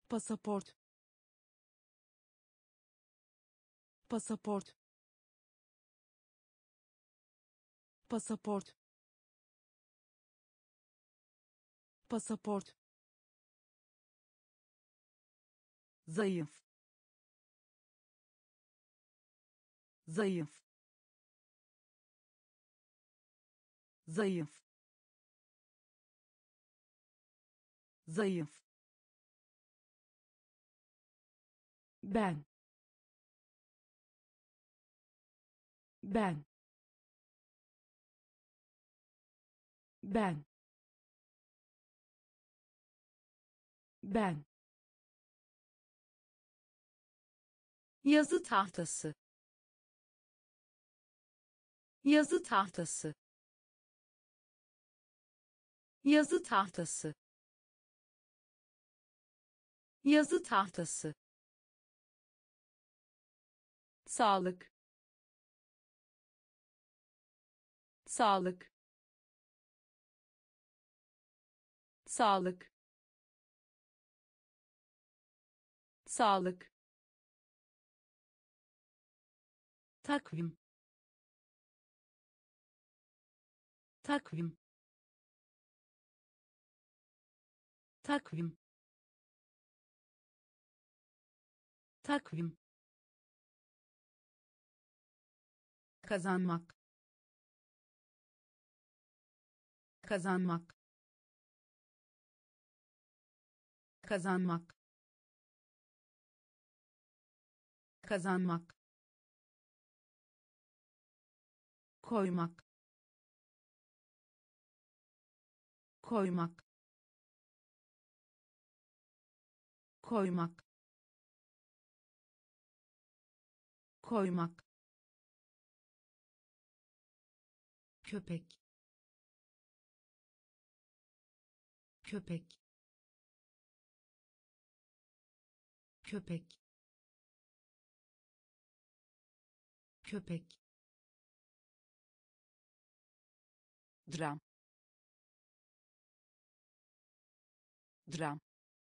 pasaport pasaport pasaport pasaport zayıf zayıf zayıf zayıf ben ben ben ben yazı tahtası yazı tahtası yazı tahtası yazı tahtası sağlık sağlık sağlık sağlık takvim takvim takvim takvim kazanmak kazanmak kazanmak kazanmak koymak koymak koymak koymak köpek köpek köpek köpek dram dram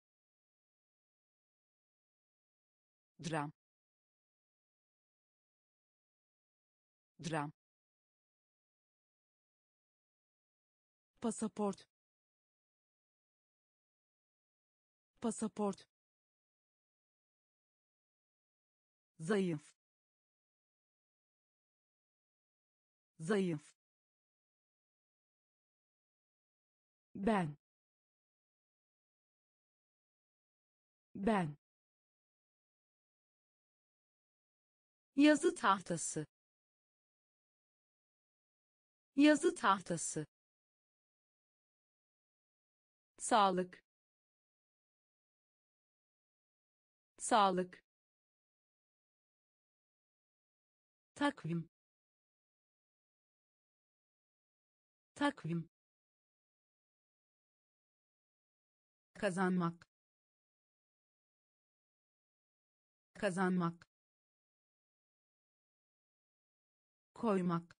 dram dram pasaport pasaport zayıf zayıf ben ben yazı tahtası yazı tahtası sağlık sağlık takvim takvim kazanmak kazanmak koymak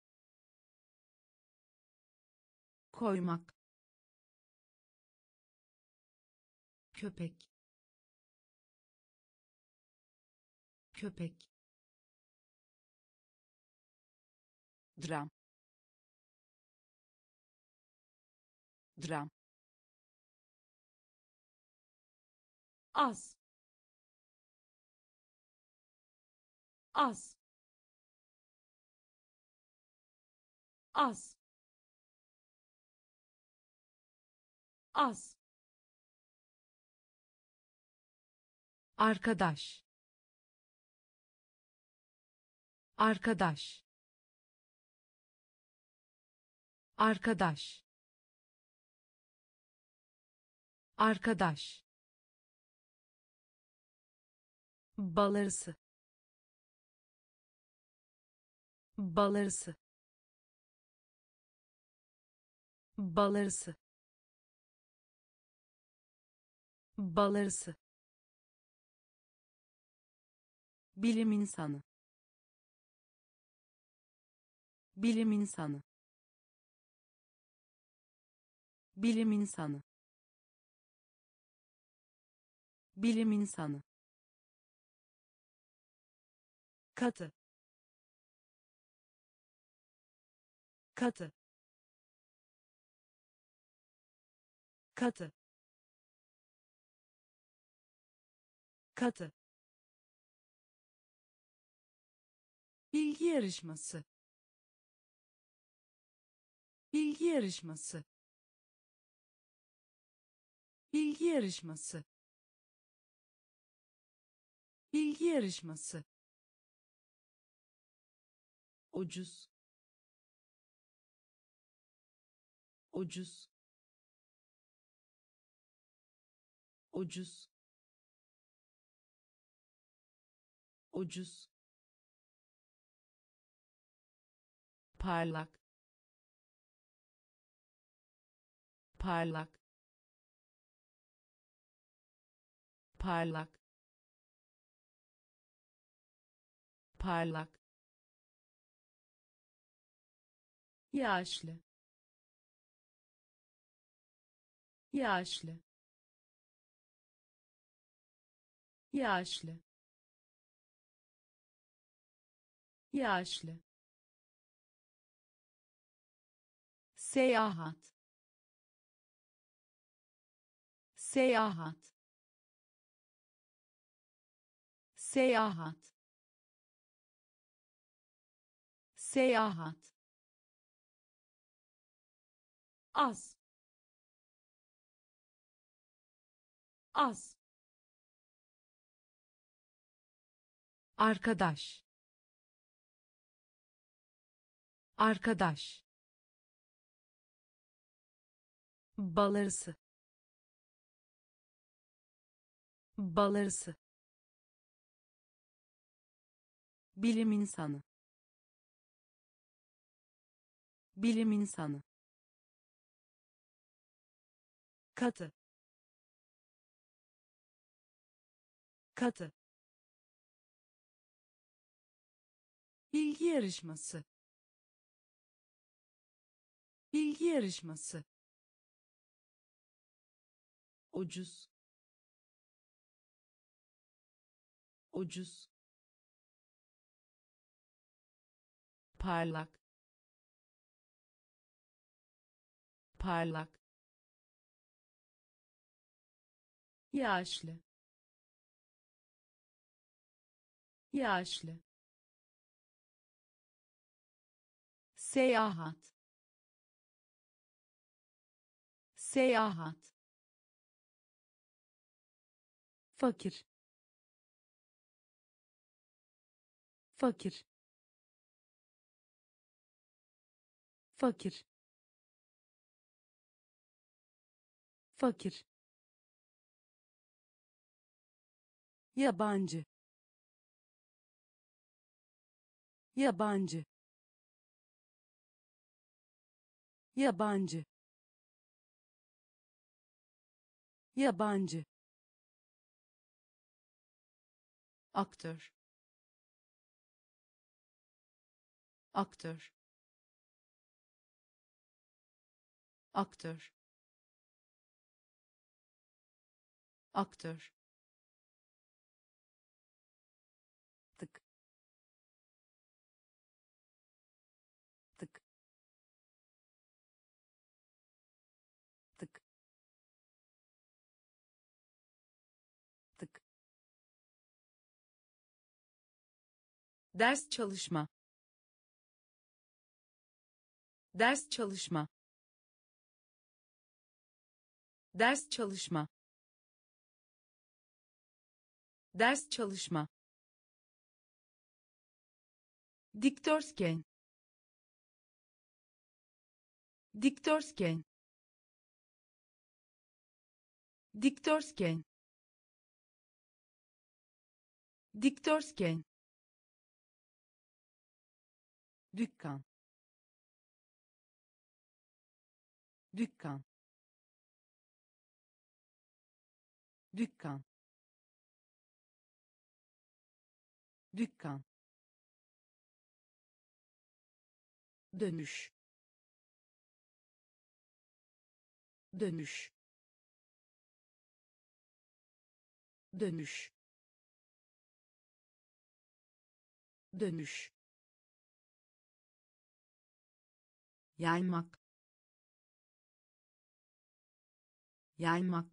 koymak köpek köpek dram dram az az az az arkadaş arkadaş arkadaş arkadaş balarısı balarısı balarısı balarısı bilim insanı bilim insanı bilim insanı bilim insanı, katı, katı, katı, katı, bilgi yarışması, bilgi yarışması, bilgi yarışması, bilgi yarışması, ucuz, ucuz, ucuz, ucuz, parlak, parlak, parlak, parlak, yaşlı, yaşlı, yaşlı, yaşlı, seyahat, seyahat, seyahat, seyahat, az, az, arkadaş, arkadaş, bal arısı, bal arısı, bilim insanı, bilim insanı, katı, katı, bilgi yarışması, bilgi yarışması, ucuz, ucuz, parlak, parlak, yaşlı, yaşlı, seyahat, seyahat, fakir, fakir, fakir, fakir, yabancı, yabancı, yabancı, yabancı, aktör, aktör, aktör, aktör, tık, tık, tık, tık, ders çalışma, ders çalışma, ders çalışma, ders çalışma, dikdörtgen, dikdörtgen, dikdörtgen, dikdörtgen, dükkan, dükkan, dükkan, dükkan, dönüş, dönüş, dönüş, dönüş, yaymak, yaymak,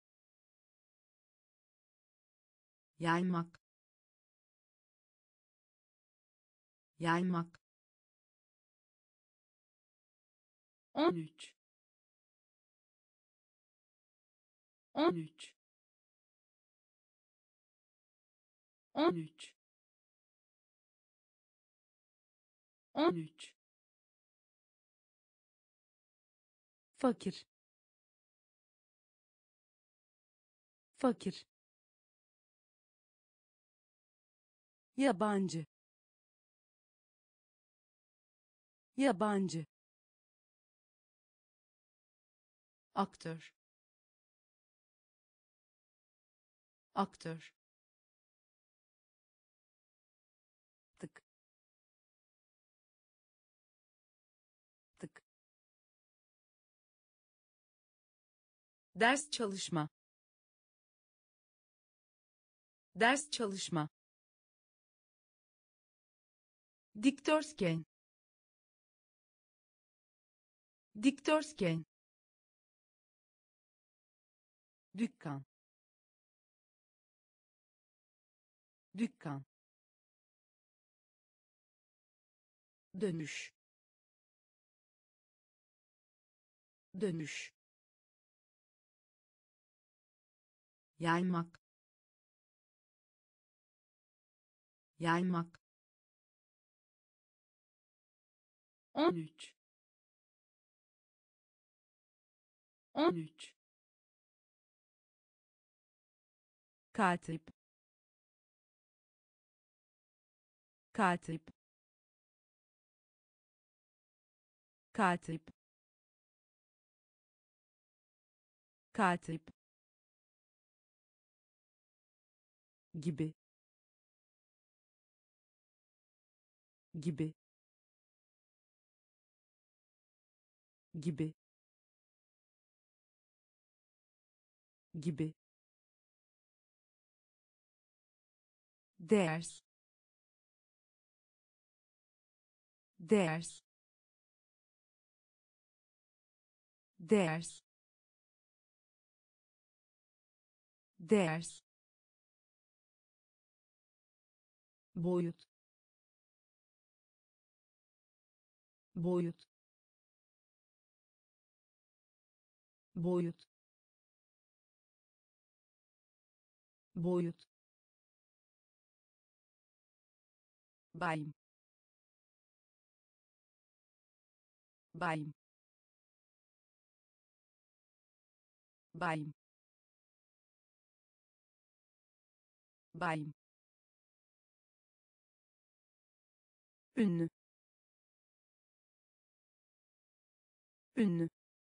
yaymak, yaymak, 13, 13, 13, 13, fakir, fakir, yabancı, yabancı, aktör, aktör, tık, tık, ders çalışma, ders çalışma, dikdörtgen, dikdörtgen, dükkan, dükkan, dönüş, dönüş, yaymak, yaymak, 13, 13, katip, katip, katip, katip, gibi, gibi, gibi, gibi, ders, ders, ders, ders, boyut, boyut, boyut, boyut, bayım, bayım, bayım, bayım, ünlü, ünlü,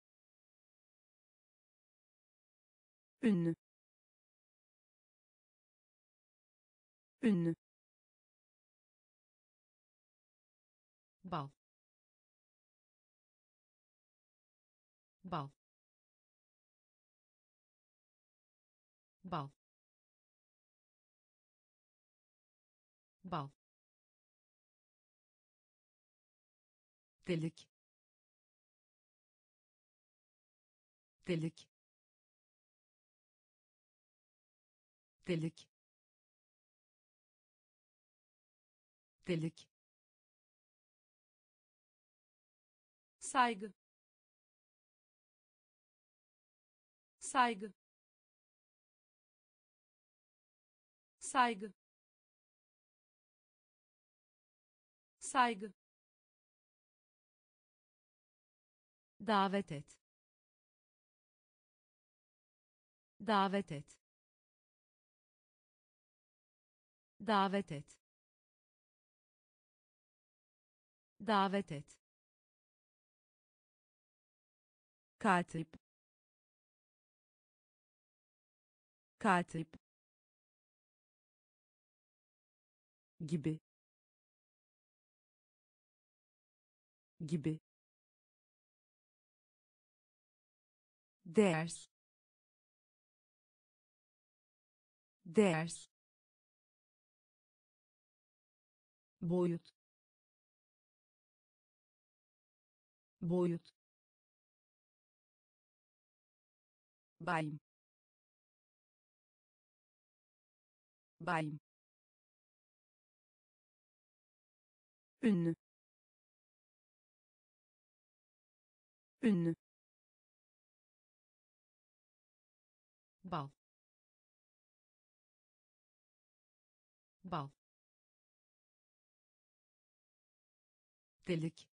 ünlü, ünlü, bal, bal, bal, bal, delik, delik, delik, delik, saygı, saygı, saygı, saygı, davet et, davet et, davet et, davet et, katip, katip, gibi, gibi, ders, ders, boyut, boyut, bayım, bayım, ünlü, ünlü, bal, bal, delik,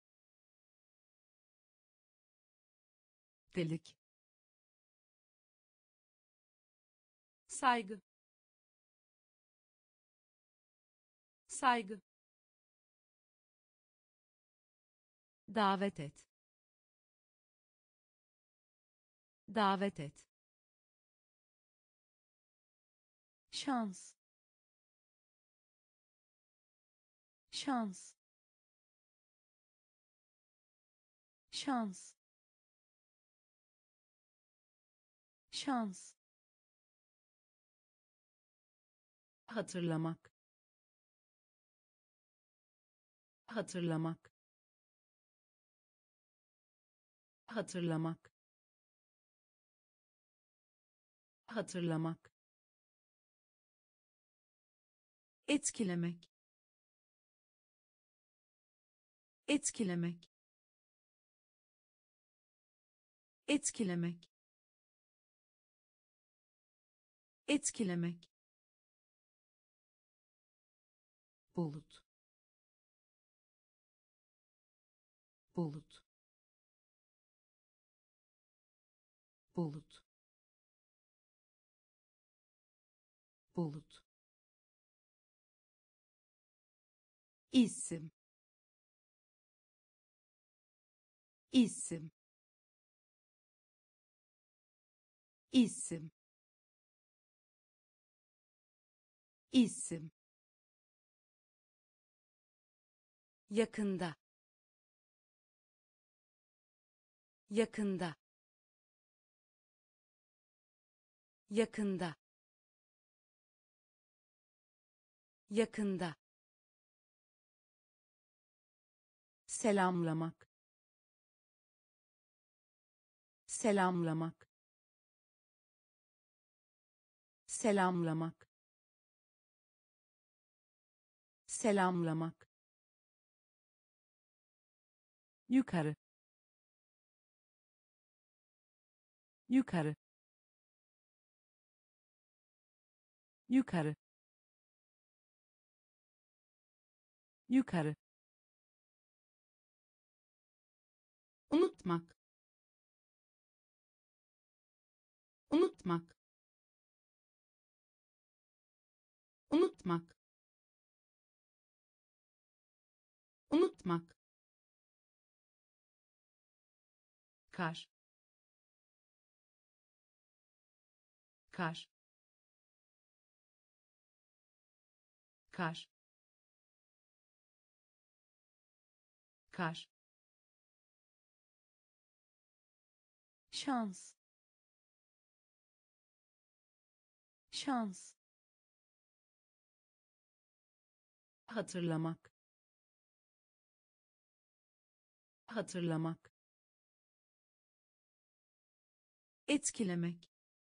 delik, saygı, saygı, davet et, davet et, şans, şans, şans, şans, hatırlamak, hatırlamak, hatırlamak, hatırlamak, etkilemek, etkilemek, etkilemek, etkilemek, bulut, bulut, bulut, bulut, isim, isim, isim, isim, yakında, yakında, yakında, yakında, selamlamak, selamlamak, selamlamak, selamlamak, yukarı, yukarı, yukarı, yukarı, unutmak, unutmak, unutmak, unutmak, kar, kar, kar, kar, şans, şans, hatırlamak, hatırlamak, etkilemek,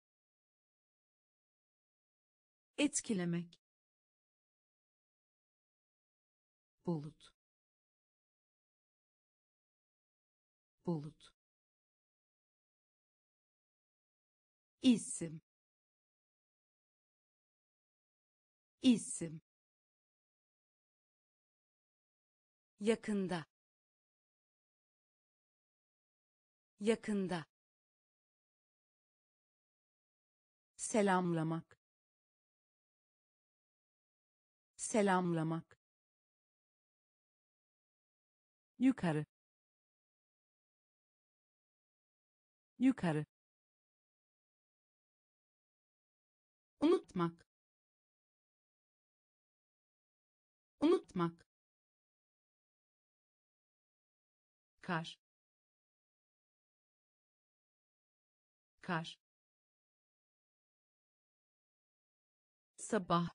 etkilemek, bulut, bulut, isim, isim, yakında, yakında, selamlamak, selamlamak, yukarı, yukarı, unutmak, unutmak, kar, kar, sabah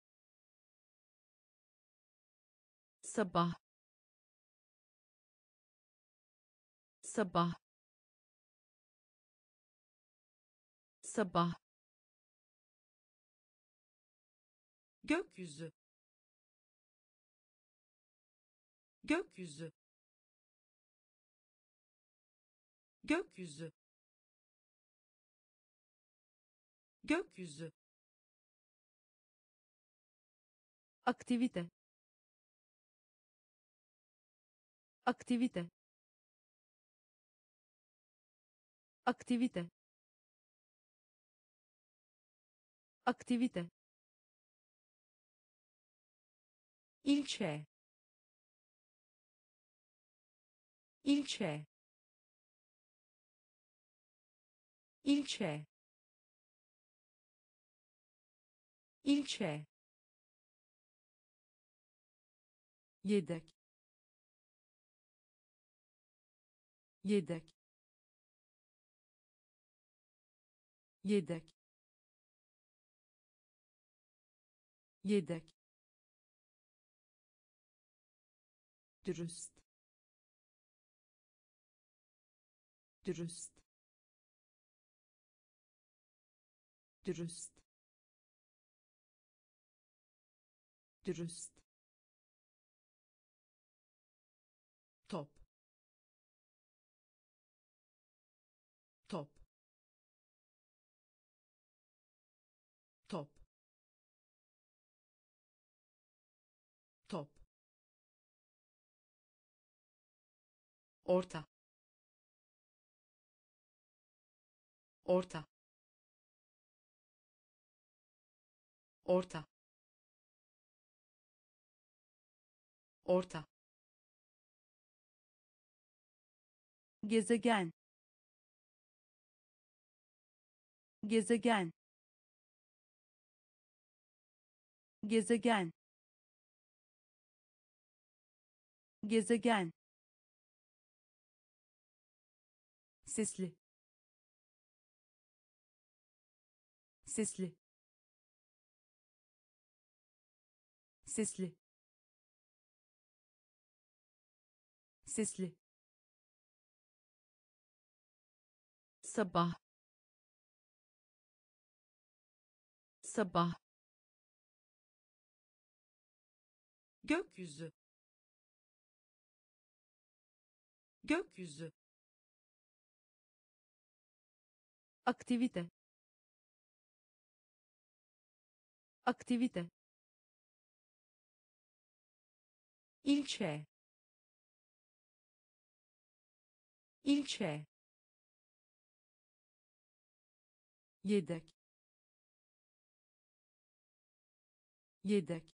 sabah sabah sabah gökyüzü gökyüzü gökyüzü gökyüzü aktivite aktivite aktivite aktivite ilçe ilçe ilçe ilçe yedek yedek yedek yedek dürüst dürüst dürüst dürüst top top top top orta orta orta orta gezegen gezegen gezegen gezegen sesli sesli sesli sesli sabah sabah gökyüzü gökyüzü aktivite aktivite ilçe ilçe yedek yedek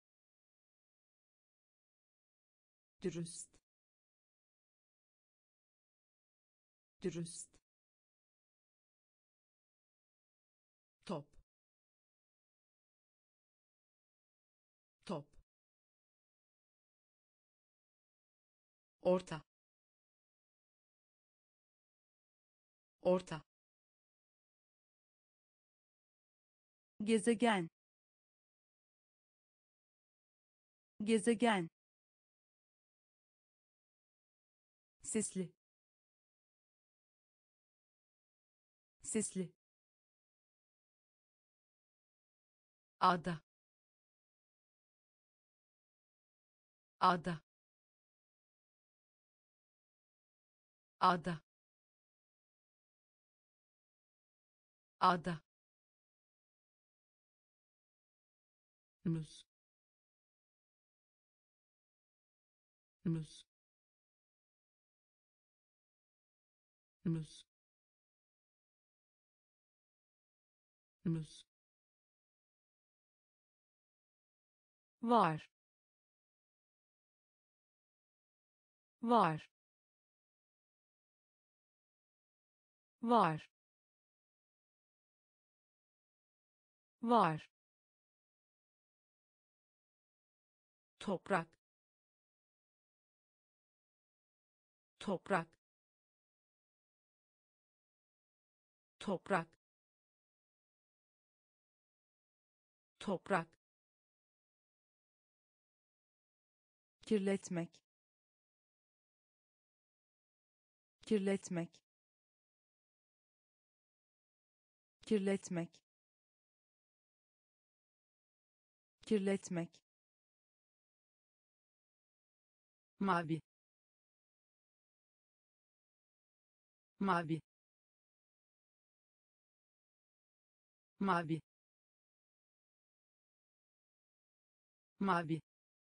dürüst dürüst top top orta orta gezegen gezegen sesli sesli ada ada ada ada muz muz muz muz var var var var toprak toprak toprak toprak, kirletmek, kirletmek, kirletmek, kirletmek, mavi, mavi, mavi, mavi,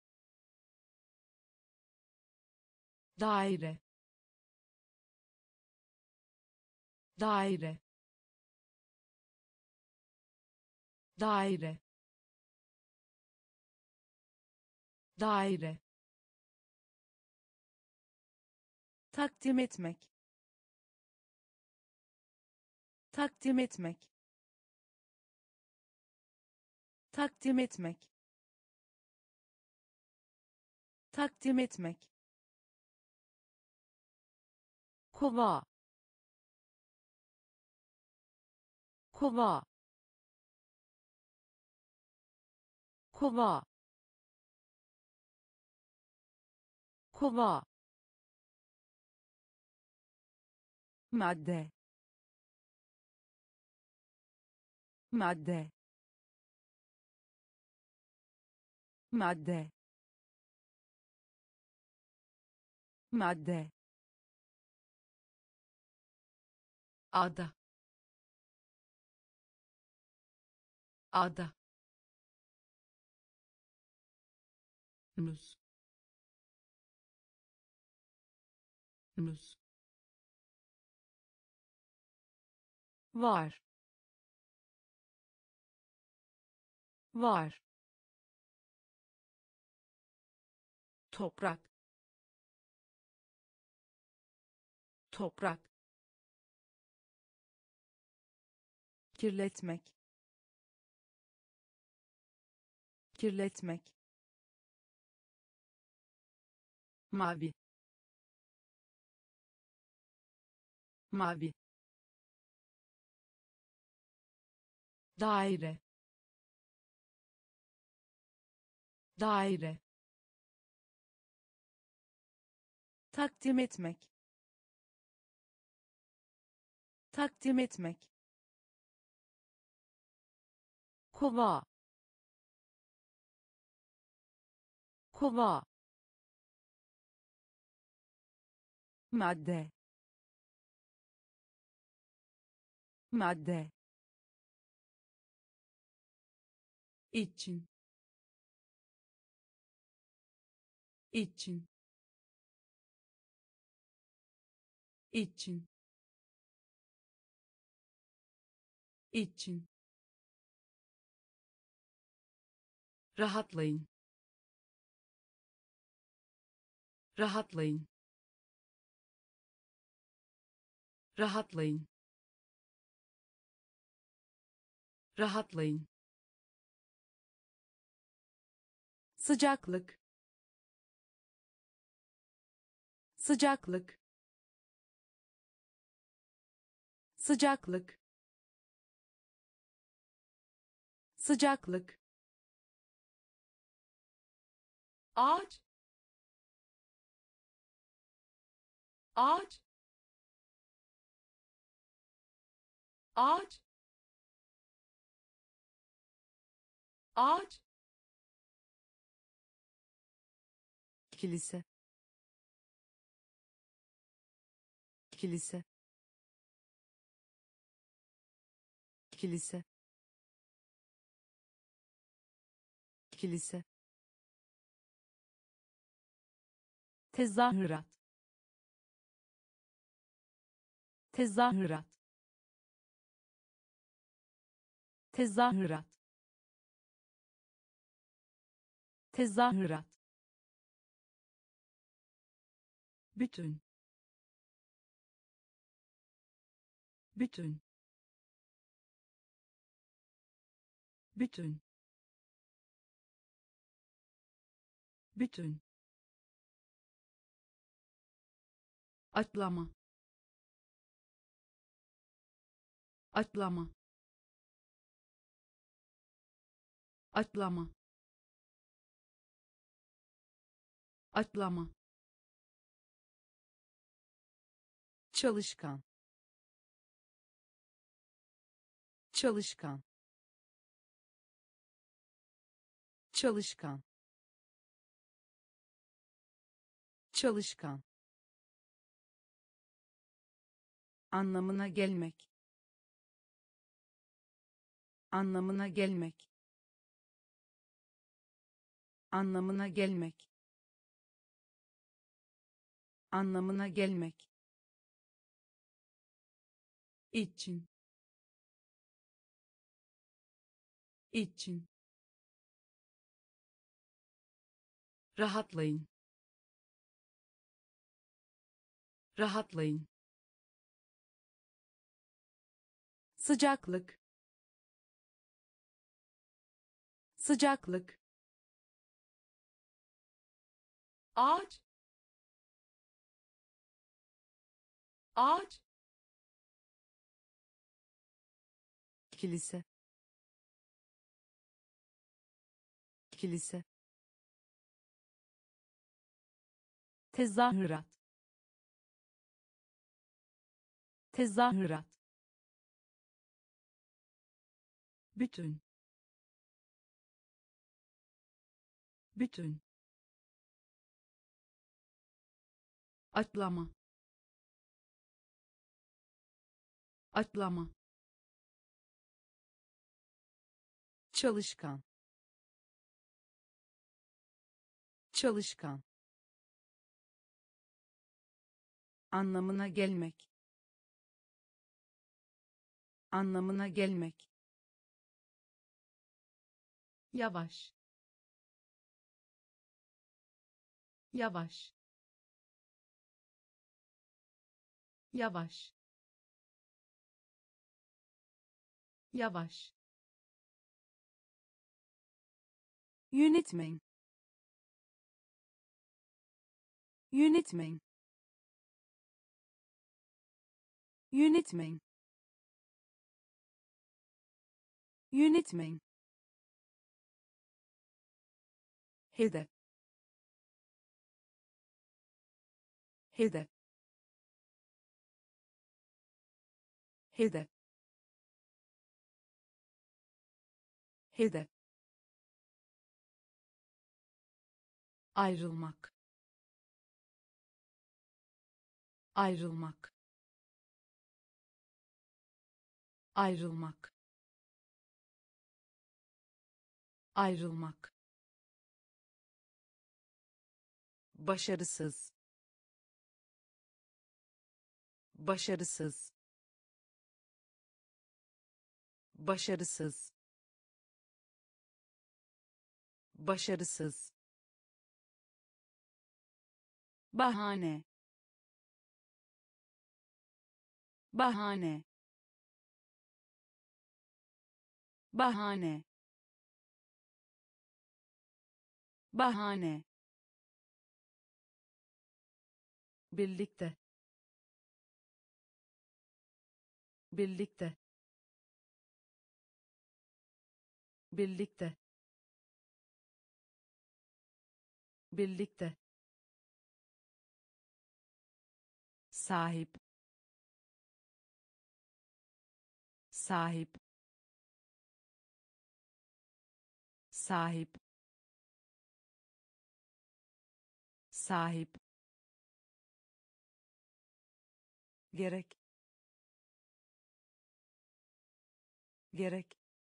daire, daire, daire, daire, takdim etmek, takdim etmek, takdim etmek, takdim etmek, kova, kova, kova, kova, madde, madde, madde, madde, ada, ada, muz, muz, var, var, toprak, toprak, kirletmek, kirletmek, mavi, mavi, daire, daire, takdim etmek, takdim etmek, kova, kova, madde, madde, için, için, için, için, rahatlayın, rahatlayın, rahatlayın, rahatlayın, sıcaklık, sıcaklık, sıcaklık, sıcaklık, ağaç, ağaç, ağaç, ağaç, kilise, kilise, kilise, kilise, tezahürat, tezahürat, tezahürat, tezahürat, bütün, bütün, bütün, bütün, atlama, atlama, atlama, atlama, çalışkan, çalışkan, çalışkan, çalışkan, anlamına gelmek, anlamına gelmek, anlamına gelmek, anlamına gelmek, için, için, rahatlayın, rahatlayın, sıcaklık, sıcaklık, ağaç, ağaç, kilise, kilise, tezahürat, tezahürat, bütün, bütün, atlama, atlama, çalışkan, çalışkan, anlamına gelmek, anlamına gelmek, yavaş, yavaş, yavaş, yavaş, yönetmen, yönetmen, yönetmen, yönetmen, hedef, hedef, hedef, hedef, ayrılmak, ayrılmak, ayrılmak, ayrılmak, başarısız, başarısız, başarısız, başarısız, bahane, bahane, bahane, bahane, birlikte, birlikte, birlikte, birlikte, sahip, sahip, sahip, sahip, gerek, gerek,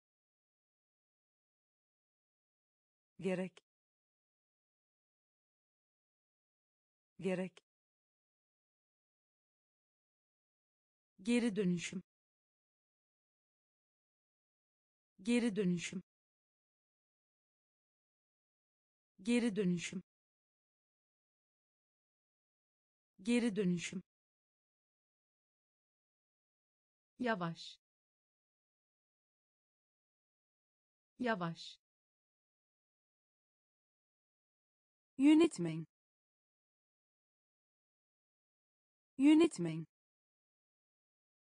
gerek, gerek, geri dönüşüm, geri dönüşüm, geri dönüşüm, geri dönüşüm, yavaş, yavaş, yönetmen, yönetmen,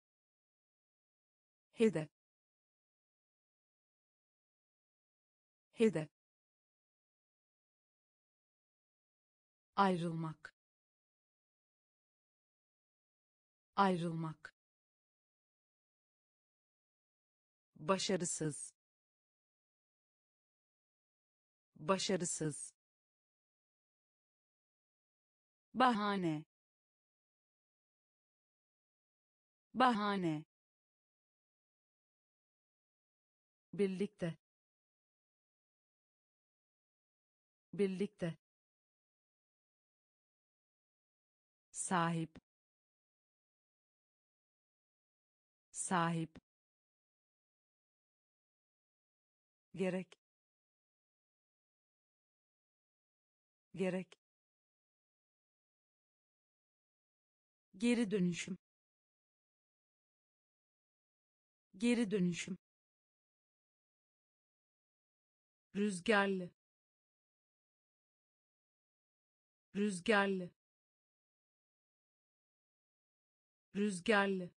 hedef, hedef, ayrılmak, ayrılmak, başarısız, başarısız, bahane, bahane, birlikte, birlikte, sahip, sahip, gerek, gerek, geri dönüşüm, geri dönüşüm, rüzgarlı, rüzgarlı, rüzgarlı,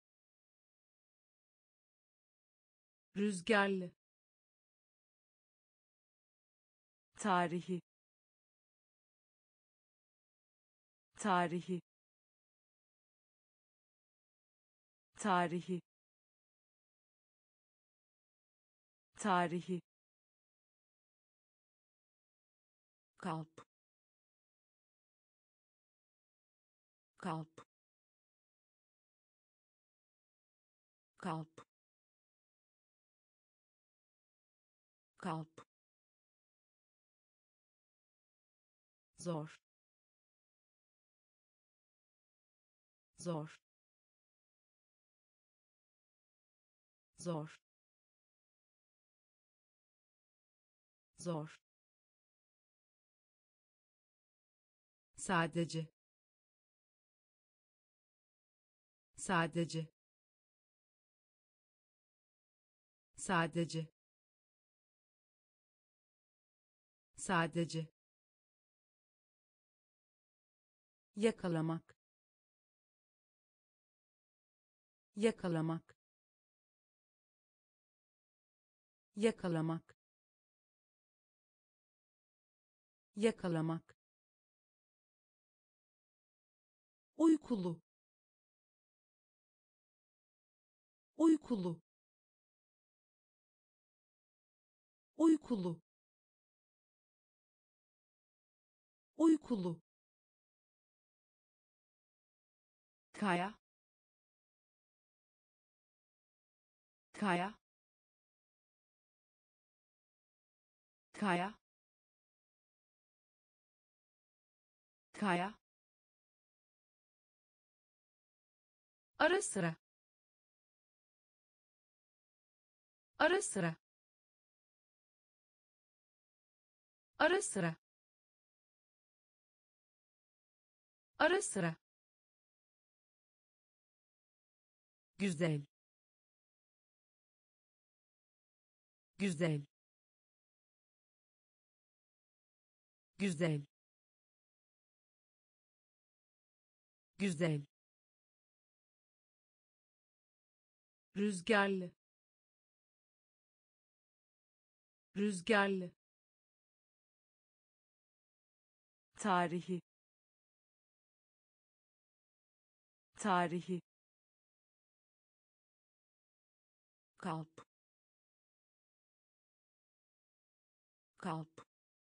rüzgarlı, tarihi, tarihi, tarihi, tarihi, kalp, kalp, kalp, kalp, zor, zor, zor, zor, sadece, sadece, sadece, sadece, yakalamak, yakalamak, yakalamak, yakalamak, uykulu, uykulu, uykulu, uykulu, kaya, kaya, kaya, kaya, ara sıra, ara sıra, ara sıra, ara sıra, güzel, güzel, güzel, güzel, rüzgarlı, rüzgarlı, tarihi, tarihi, kalp, kalp,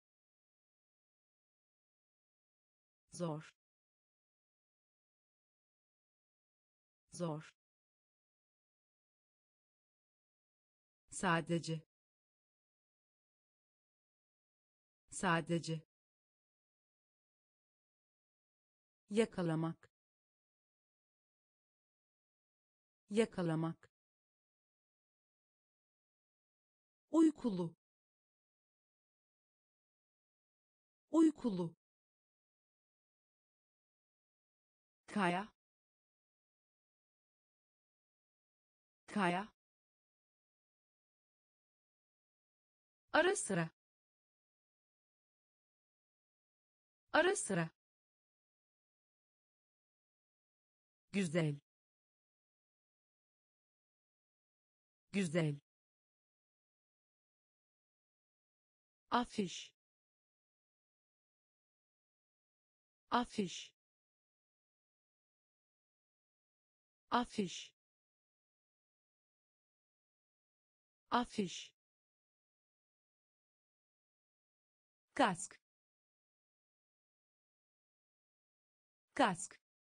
zor, zor, sadece, sadece, yakalamak, yakalamak, uykulu, uykulu, kaya, kaya, ara sıra, ara sıra, güzel, güzel, afiş, afiş, afiş, afiş, kask, kask,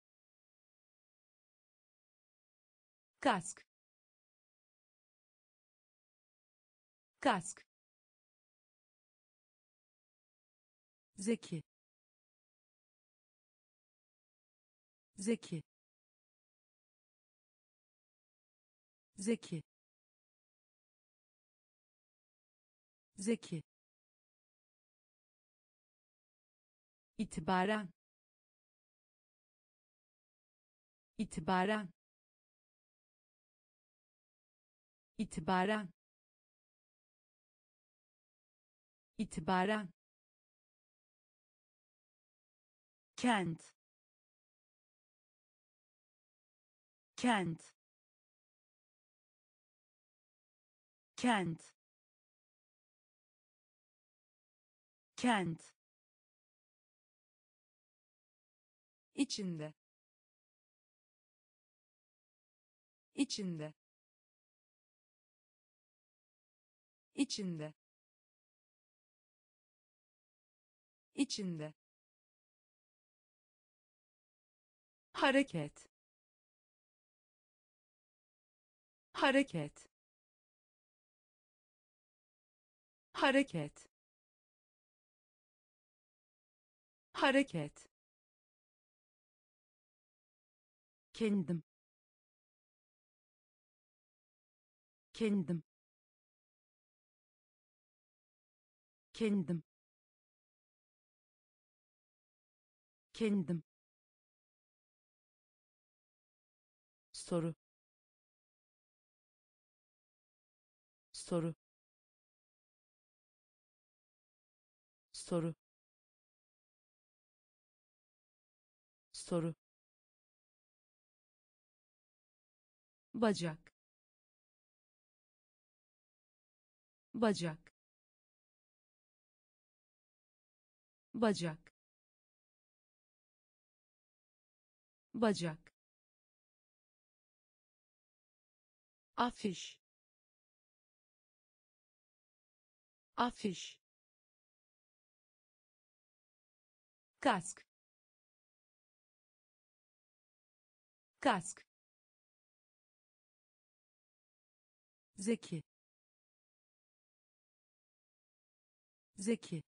kask, kask, zeki, zeki, zeki, zeki, itibaren, itibaren, itibaren, itibaren, kent, kent, kent, kent, içinde, içinde, içinde, içinde, hareket, hareket, hareket, hareket, kendim, kendim, kendim, kendim, soru, soru, soru, soru, bacak, bacak, bacak, bacak, afiş, afiş, kask, kask, zeki, zeki,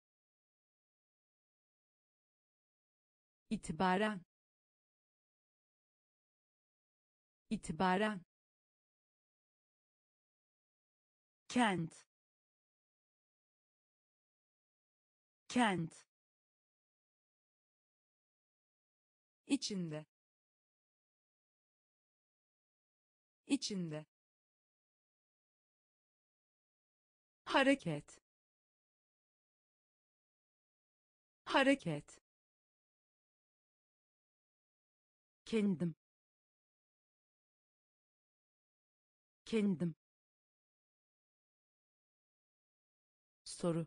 itibaren, itibaren, kent, kent, içinde, içinde, hareket, hareket, kendim, kendim, soru,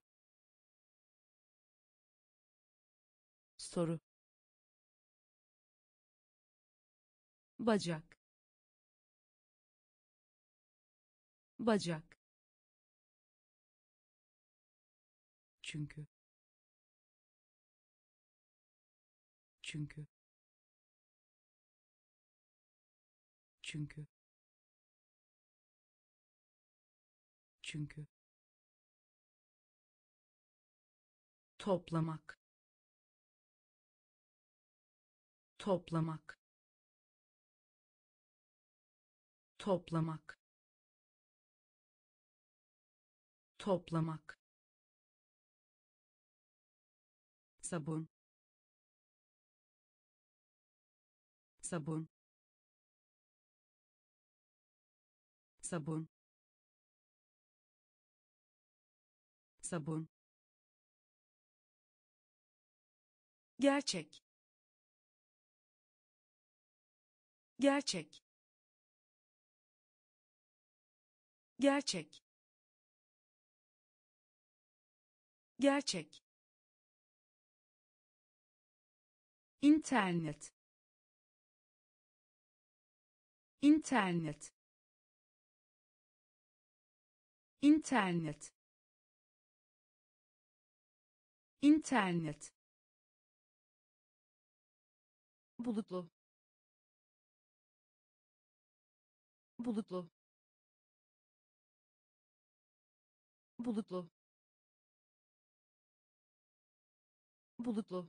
soru, bacak, bacak, çünkü, çünkü, çünkü, çünkü, toplamak, toplamak, toplamak, toplamak, sabun, sabun, sabun, sabun, gerçek, gerçek, gerçek, Gerçek. internet internet internet internet bulutlu bulutlu bulutlu bulutlu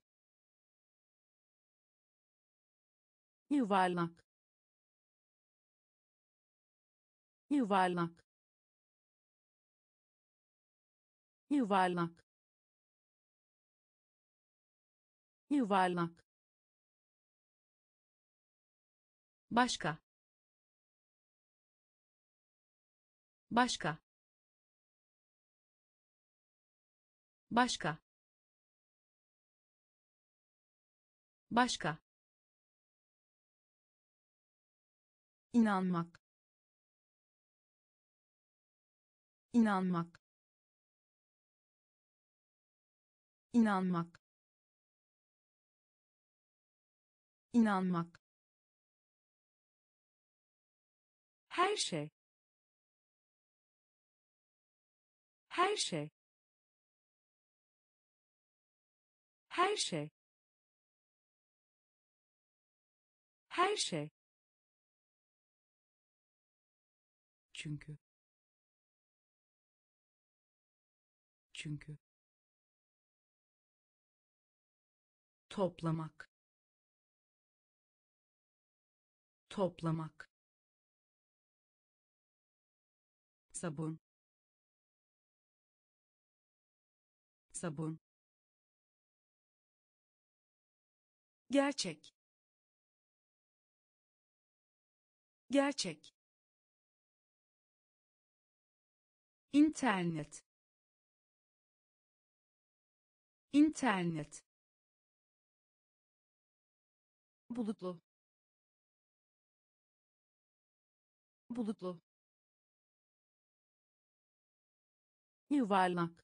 yuvarlak yuvarlak yuvarlak yuvarlak başka başka başka başka inanmak inanmak inanmak inanmak her şey her şey her şey her şey çünkü çünkü toplamak toplamak sabun sabun gerçek gerçek internet internet bulutlu bulutlu yuvarlak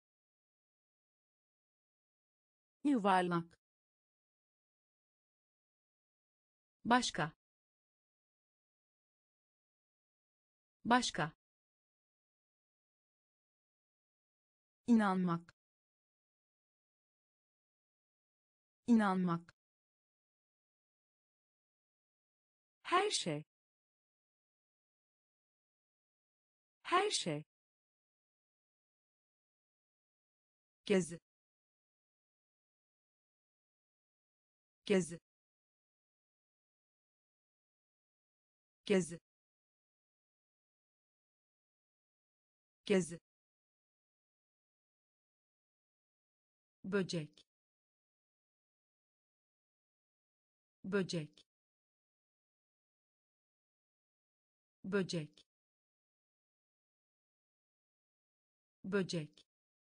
yuvarlak başka başka inanmak inanmak her şey her şey gezi gezi gezi gezi böcek böcek böcek böcek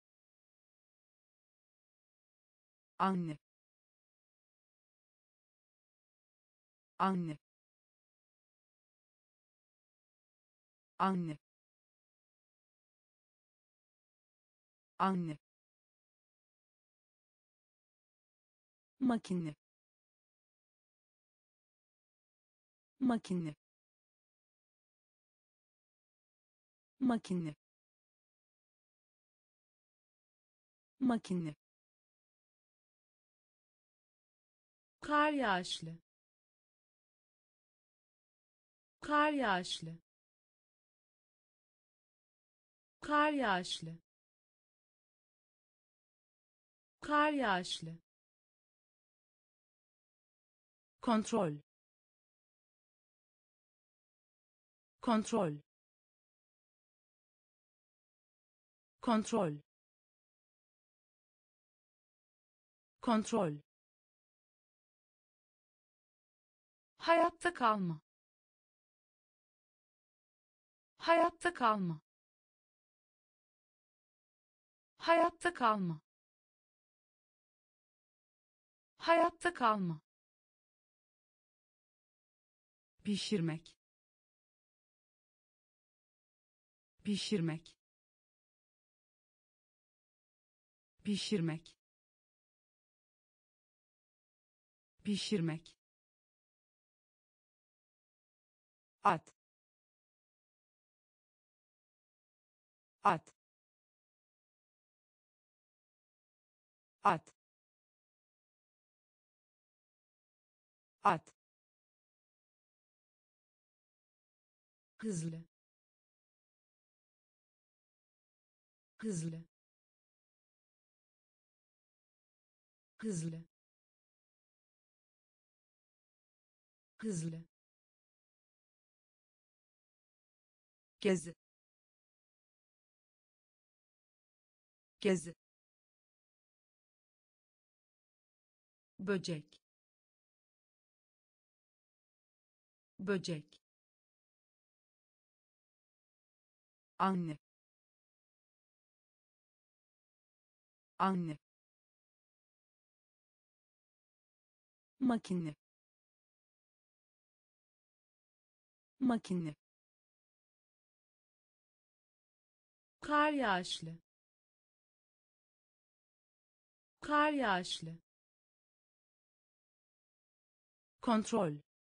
anne anne anne anne makine makine makine makine kar yağışlı kar yağışlı kar yağışlı kar yağışlı kontrol kontrol kontrol kontrol hayatta kalma hayatta kalma hayatta kalma hayatta kalma pişirmek pişirmek pişirmek, pişirmek, at, at, at, at, hızlı, hızlı, hızlı, hızlı, gezi, gezi, böcek, böcek, anne, anne, makine, makine, kar yağışlı, kar yağışlı, kontrol,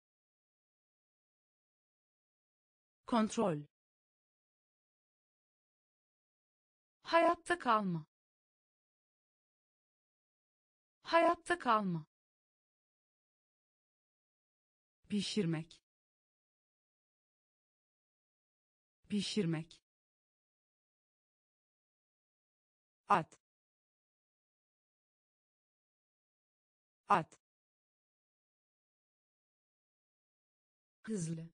kontrol, hayatta kalma, hayatta kalma, pişirmek, pişirmek, at, at, hızlı,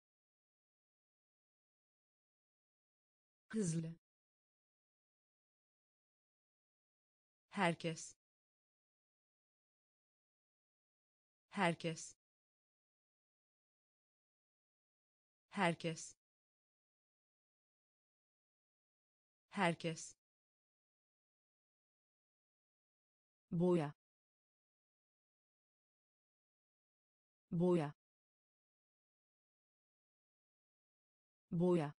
hızlı, herkes, herkes, herkes, herkes, boya, boya, boya,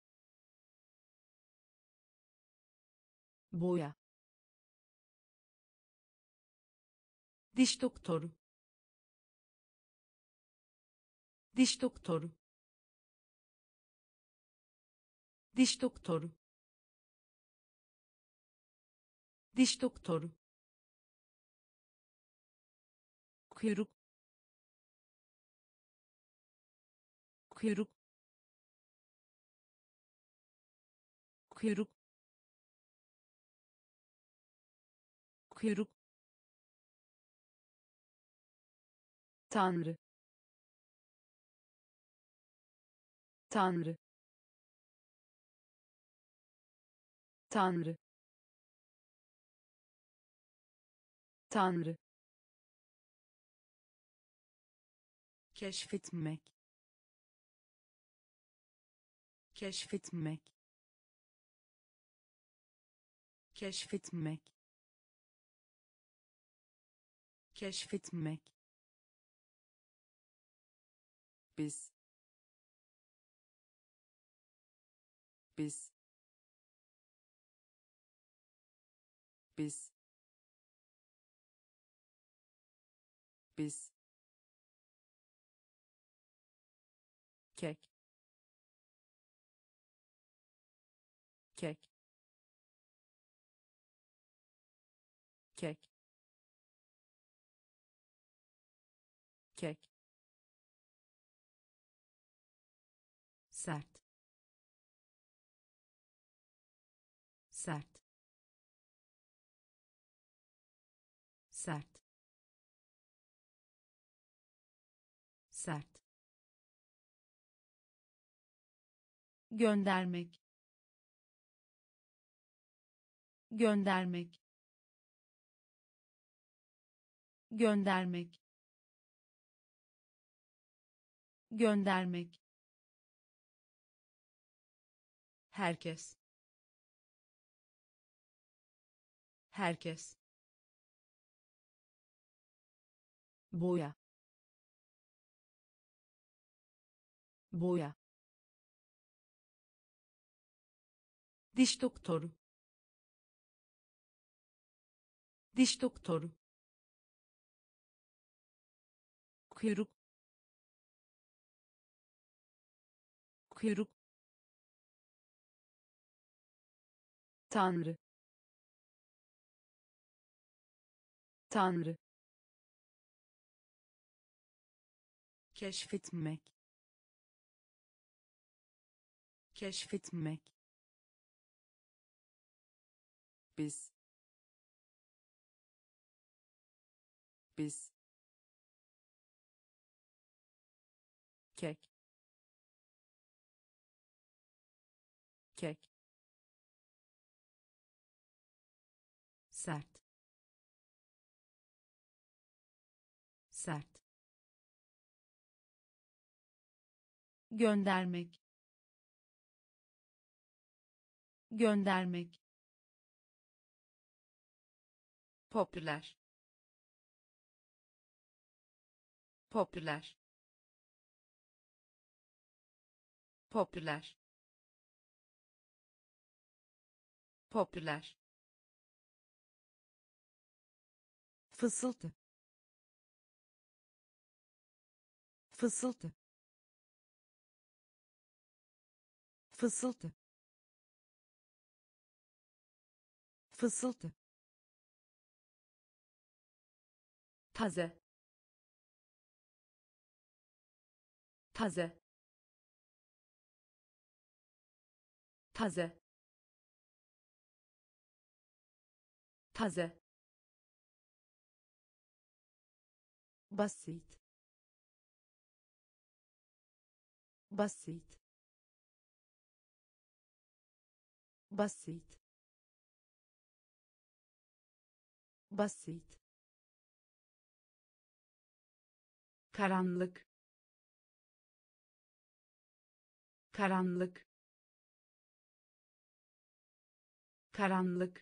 boya, diş doktoru, diş doktoru, diş doktoru, diş doktoru, kuyruk, kuyruk, kuyruk, kuyruk, tanrı, tanrı, tanrı, tanrı, keşfetmek, keşfetmek, keşfetmek, keşfetmek, biz, biz, biz, biz, kek, kek, kek, kek, sert, sert, sert, sert, göndermek, göndermek, göndermek, göndermek, herkes, herkes, boya, boya, diş doktoru, diş doktoru, kuyruk, kuyruk, Tanrı, Tanrı, keşfetmek, keşfetmek, biz, biz, kek, kek, sert, sert, göndermek, göndermek, popüler, popüler, popüler, popüler, fısıltı, fısıltı, fısıltı, fısıltı, taze, taze, taze, taze, basit, basit, basit, basit, karanlık, karanlık, karanlık,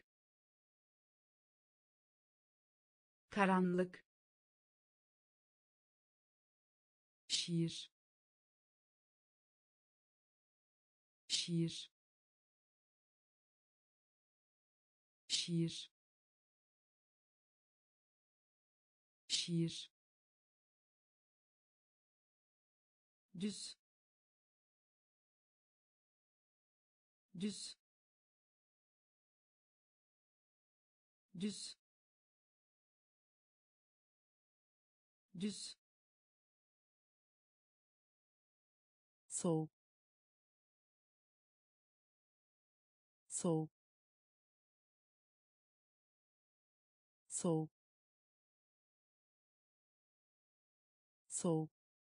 karanlık, şiir, şiir, şiir, şiir, düz, düz, düz, düz, soğuk, soğuk, soğuk, soğuk,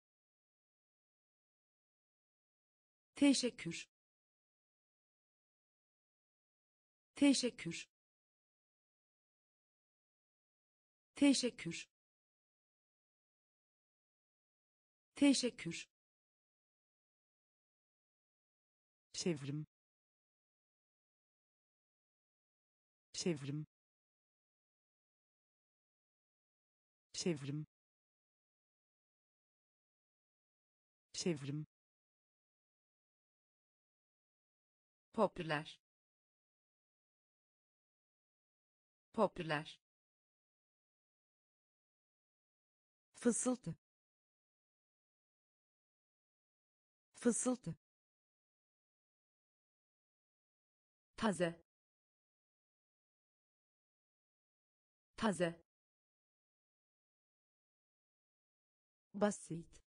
teşekkür, teşekkür, teşekkür, teşekkür, çevrim, çevrim, çevrim, çevrim, popüler, popüler, fısıltı, fısıltı, taze, taze, basit,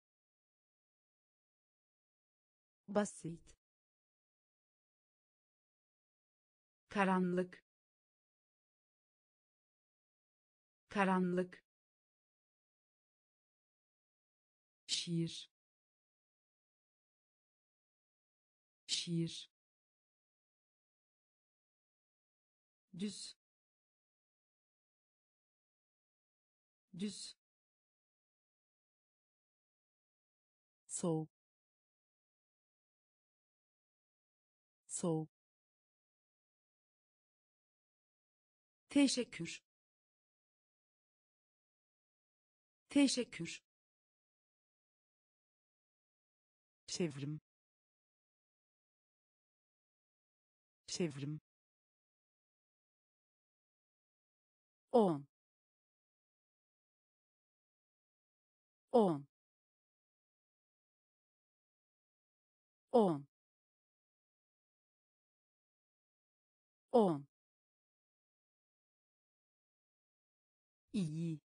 basit, karanlık, karanlık, şiir, şiir, düz, düz, soğuk, soğuk, teşekkür, teşekkür, çevrim, çevrim, 10 10 10 10 iyi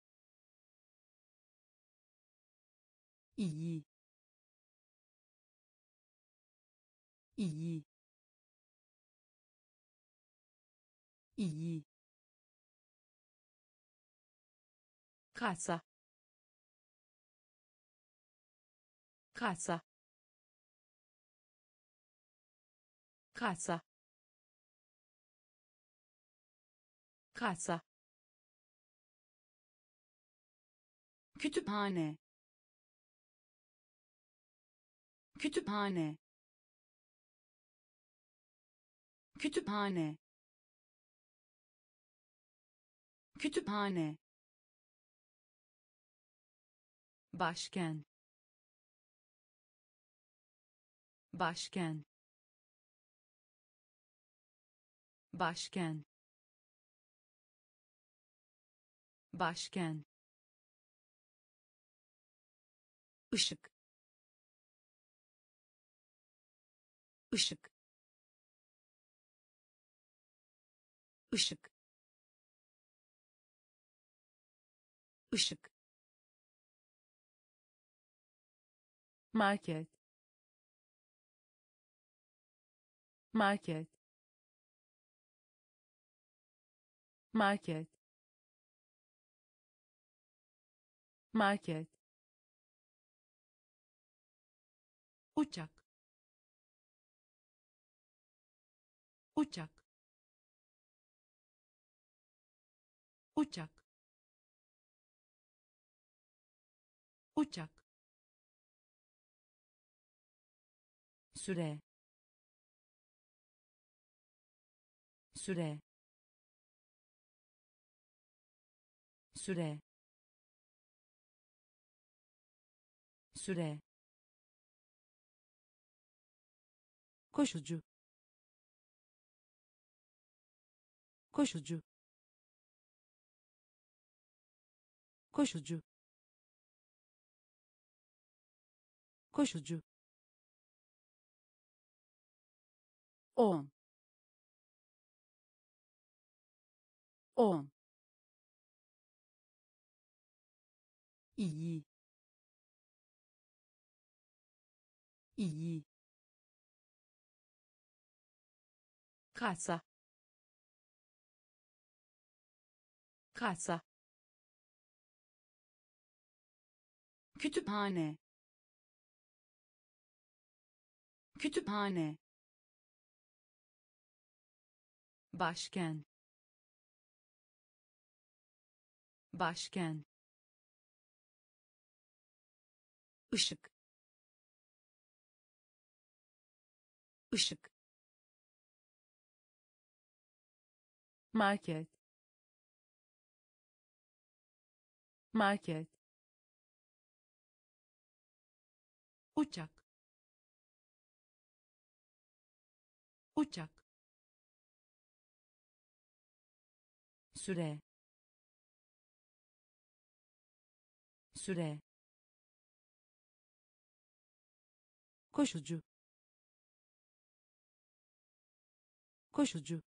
iyi iyi iyi kasa kasa kasa kasa kütüphane kütüphane kütüphane kütüphane başkent başkent başkent başkent ışık ışık ışık ışık market market market market uçak uçak uçak uçak süre süre süre süre koşucu koşucu koşucu koşucu 10 10 iyi iyi kasa kasa kütüphane kütüphane başkent başkent ışık ışık market market uçak uçak süre süre koşucu koşucu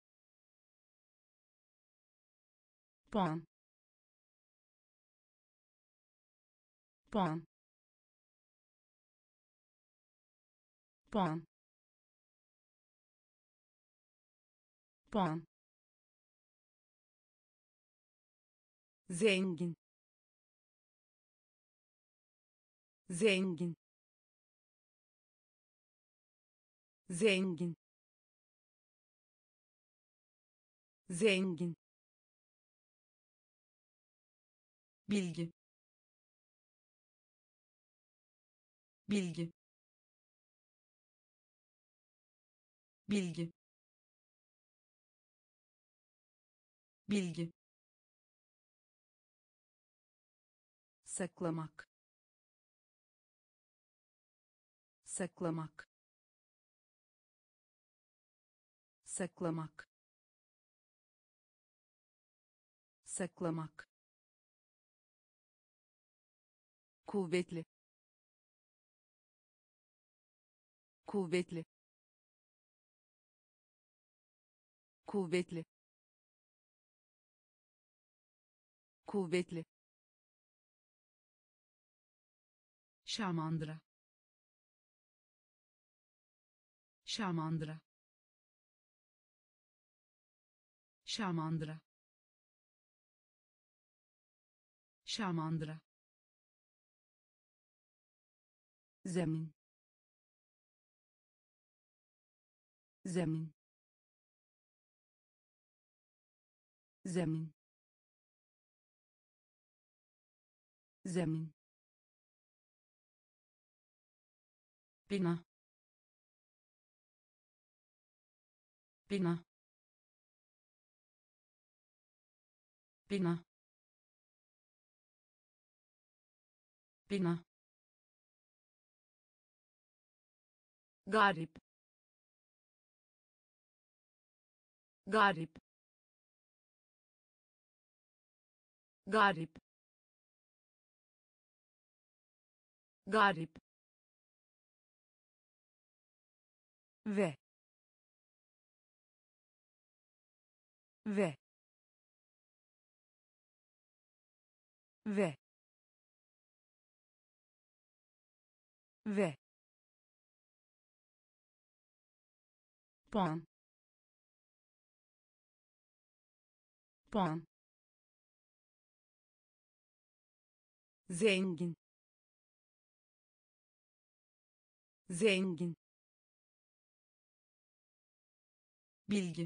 puan puan puan puan zengin zengin zengin zengin bilgi bilgi bilgi bilgi saklamak saklamak saklamak saklamak, kuvvetli, kuvvetli, kuvvetli, kuvvetli, şamandıra, şamandıra, şamandıra, şamandıra, zemin, zemin, zemin, zemin, bina, bina, bina, bina, garip, garip, garip, garip, ve, ve, ve, ve, puan, puan, zengin, zengin, bilgi,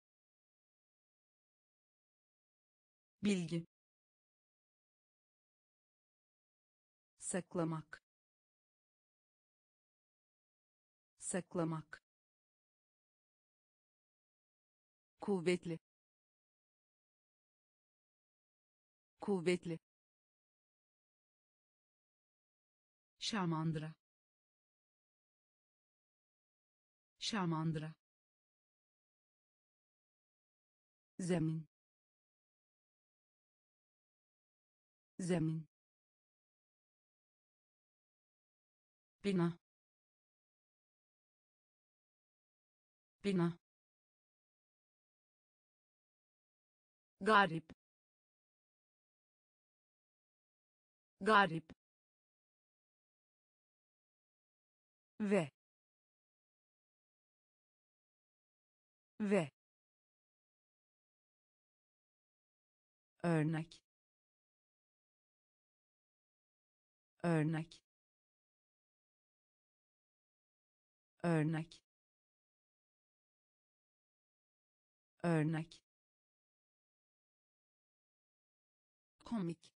bilgi, saklamak, saklamak, kuvvetli, kuvvetli, şamandıra, şamandıra, zemin, zemin, bina, bina, garip, garip, ve, ve, örnek, örnek, örnek, örnek, komik,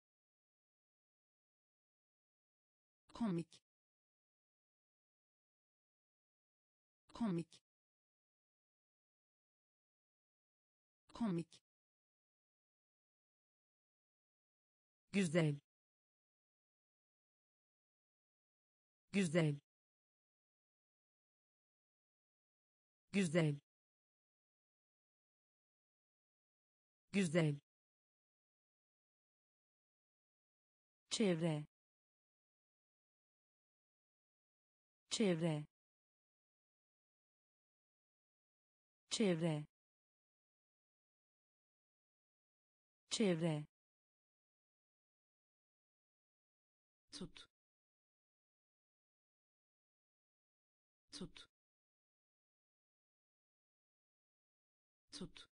komik, komik, komik, güzel, güzel, güzel, güzel, çevre, çevre, çevre, çevre, tut, tut, tut,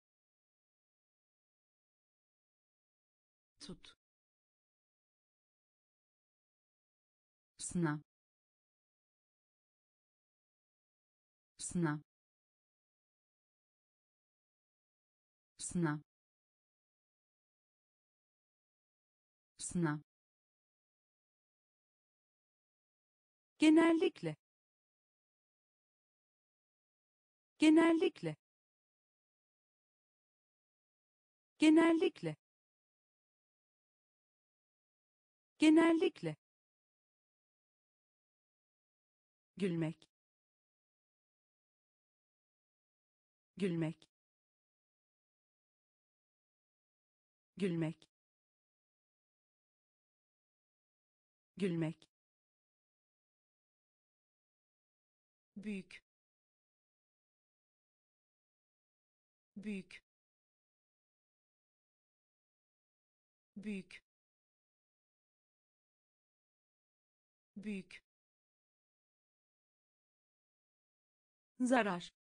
tut, sınav, sınav, sınav, sınav, genellikle, genellikle, genellikle, genellikle, gülmek, gülmek, gülmek, gülmek, büyük, büyük, büyük, büyük, zarar,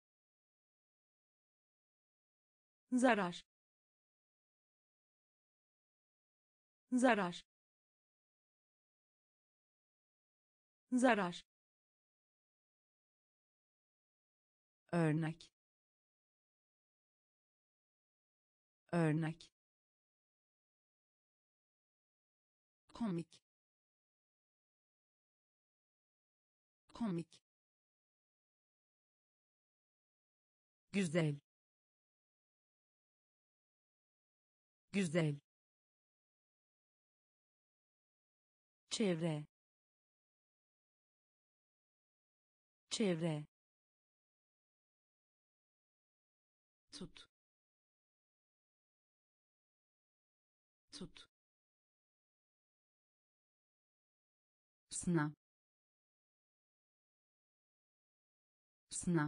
zarar, zarar, zarar, örnek, örnek, komik, komik, güzel, güzel, çevre, çevre, tut, tut, sınav, sınav,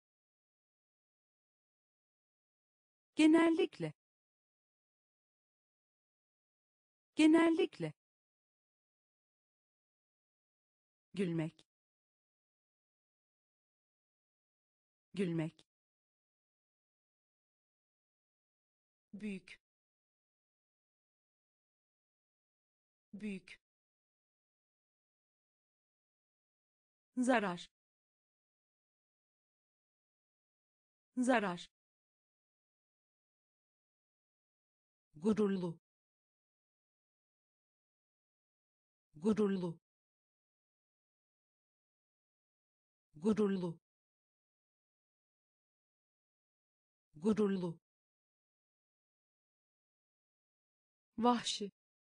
genellikle, genellikle, gülmek, gülmek, büyük, büyük, zarar, zarar, gururlu, gururlu, gururlu, gururlu, vahşi,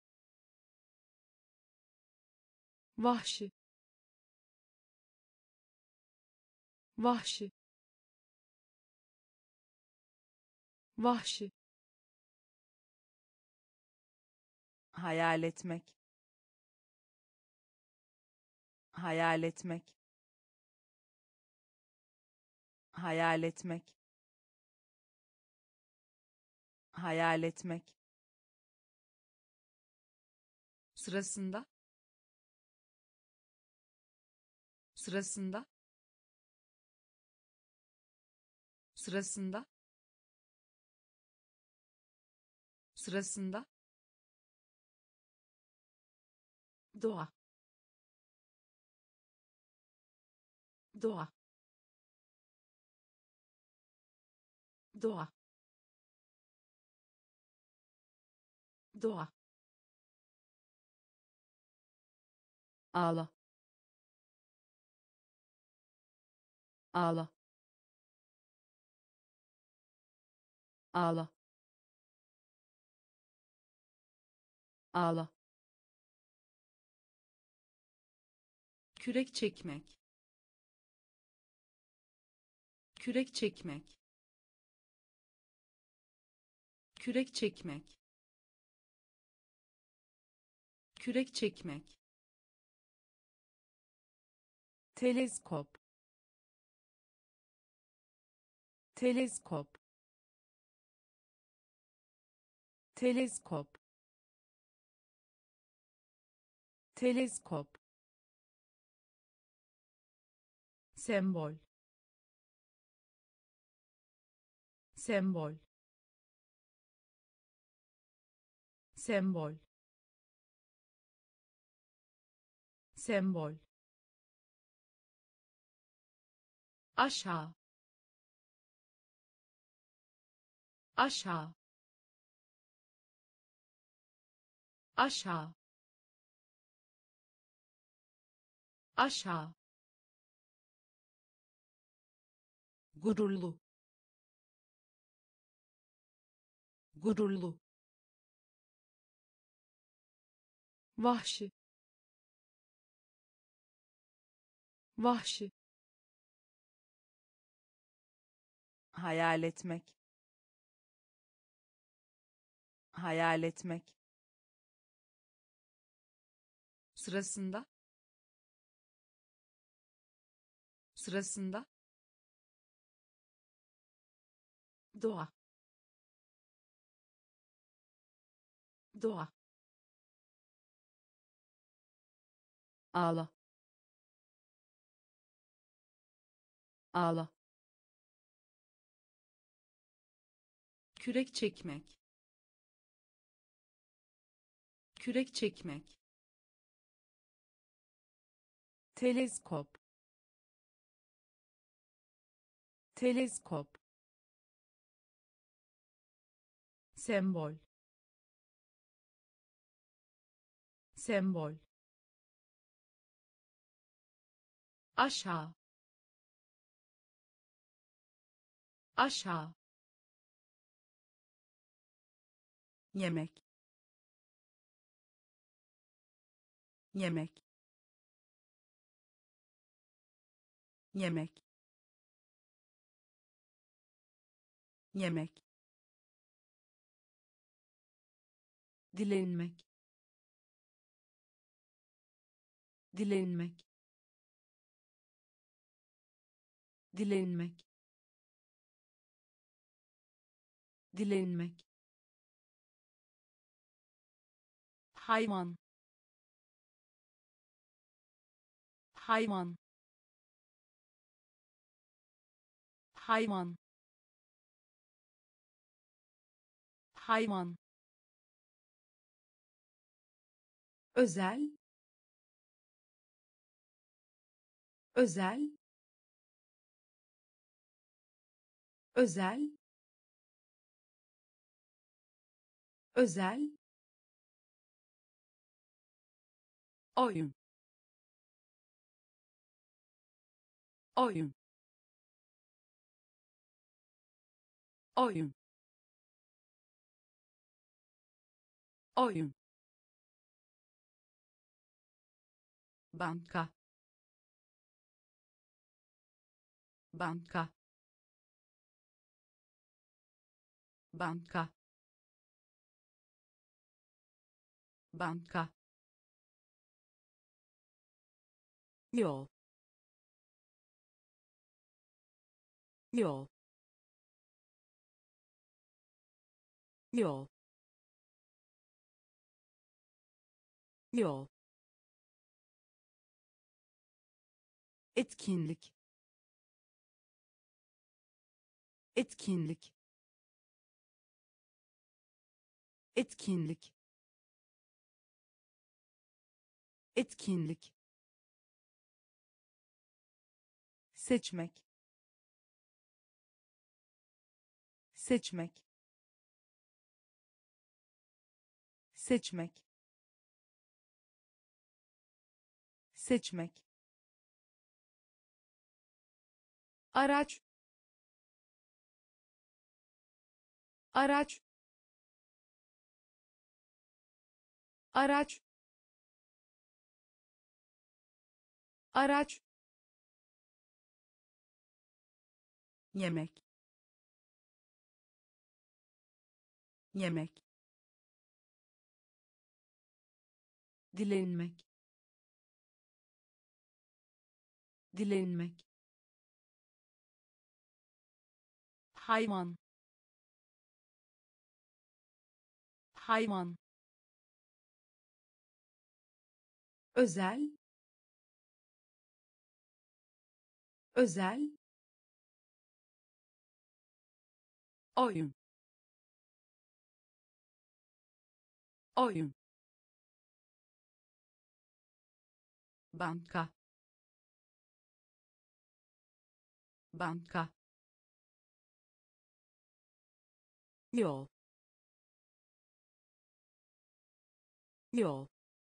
vahşi, vahşi, vahşi, hayal etmek, hayal etmek, hayal etmek, hayal etmek, sırasında, sırasında, sırasında, sırasında, doğa, doğa, doğa, doğa, ağla, ağla, ağla, ağla, kürek çekmek, kürek çekmek, kürek çekmek, kürek çekmek, teleskop, teleskop, teleskop, teleskop, sembol, sembol, sembol, sembol, aşağı, aşağı, aşağı, aşağı, gururlu, gururlu, vahşi, vahşi, hayal etmek, hayal etmek, sırasında, sırasında, doğa, doğa, ağla, ağla, kürek çekmek, kürek çekmek, teleskop, teleskop, sembol, sembol, aşağı, aşağı, yemek, yemek, yemek, yemek, dilenmek, dilenmek, dilenmek, dilenmek, hayvan, hayvan, hayvan, hayvan, özel, özel, özel, özel, oyun, oyun, oyun, oyun, banka, banka, banka, banka, yol, yol, yol, yol, etkinlik, etkinlik, etkinlik, etkinlik, seçmek, seçmek, seçmek, seçmek, araç, araç, araç, araç, yemek, yemek, dilenmek, dilenmek, hayvan, hayvan, özel, özel, oyun, oyun, banka, banka, yol, yol,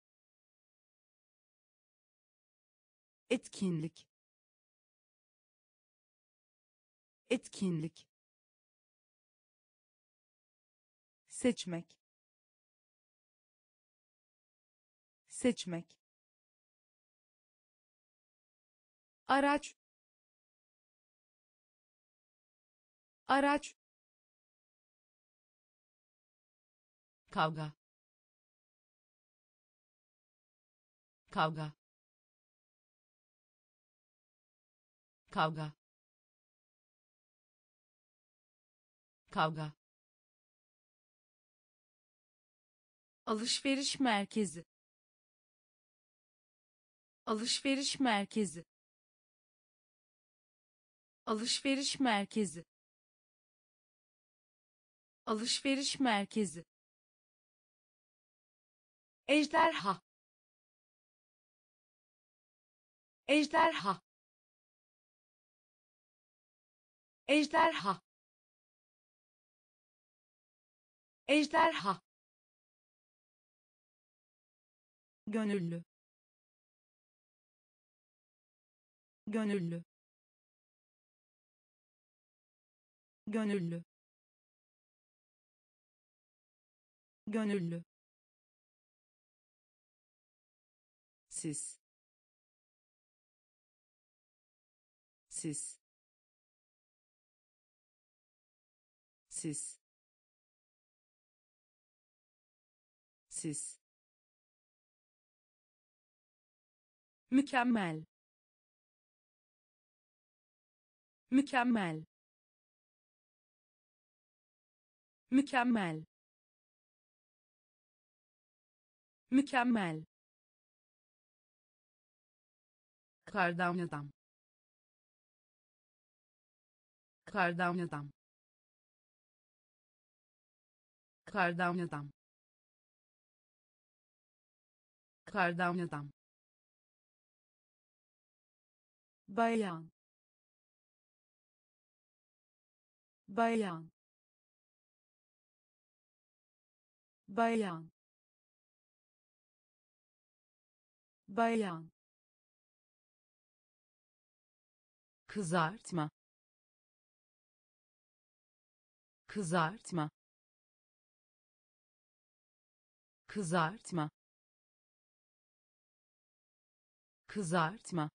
etkinlik, etkinlik, seçmek, seçmek, araç, araç, kavga kavga kavga kavga alışveriş merkezi, alışveriş merkezi, alışveriş merkezi, alışveriş merkezi, ejderha, ejderha, ejderha, ejderha, gönüllü, gönüllü, gönüllü, gönüllü, siz, siz, siz, siz, mükemmel, mükemmel, mükemmel, mükemmel, kardan adam kardan adam kardan adam kardan adam bayan, bayan, bayan, bayan, kızartma kızartma kızartma kızartma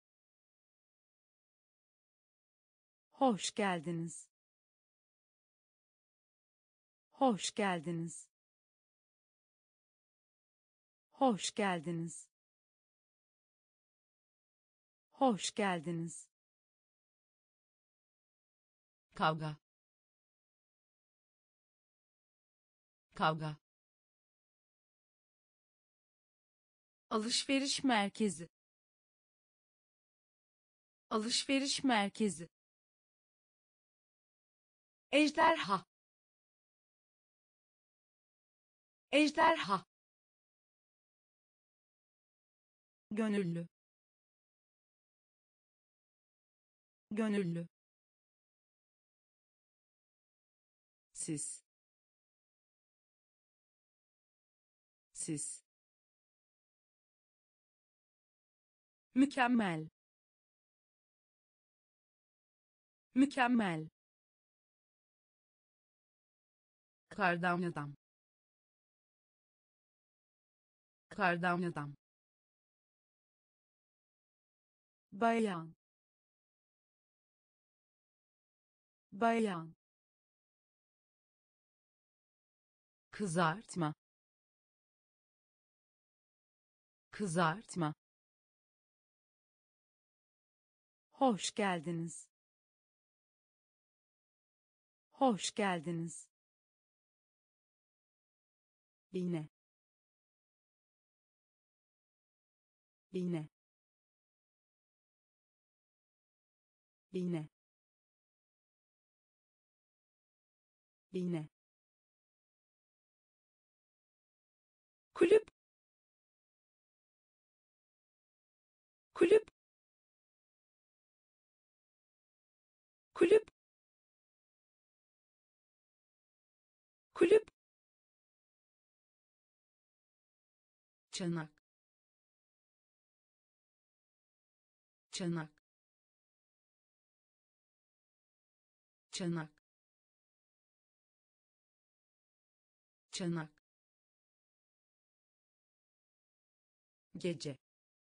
hoş geldiniz, hoş geldiniz, hoş geldiniz, hoş geldiniz, kavga kavga alışveriş merkezi, alışveriş merkezi, ejderha, ejderha, gönüllü, gönüllü, siz siz mükemmel, mükemmel, kardan adam kardan adam bayan, bayan, kızartma kızartma hoş geldiniz, hoş geldiniz, iğne, iğne, iğne, iğne, kulüp, kulüp, kulüp, kulüp, çanak çanak çanak çanak gece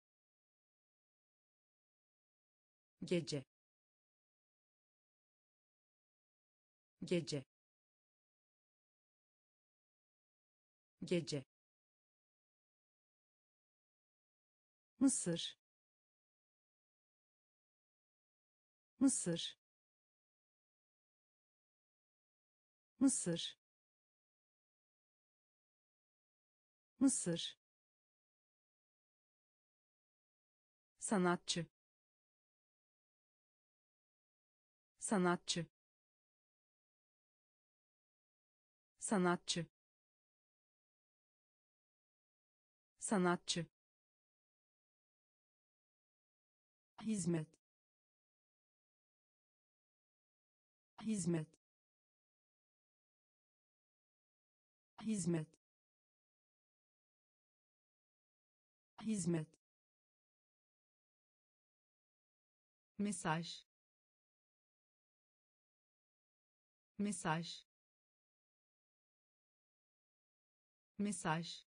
gece gece gece, Mısır, Mısır, Mısır, Mısır, sanatçı, sanatçı, sanatçı, sanatçı, hizmet, hizmet, hizmet, hizmet, mesaj, mesaj, mesaj,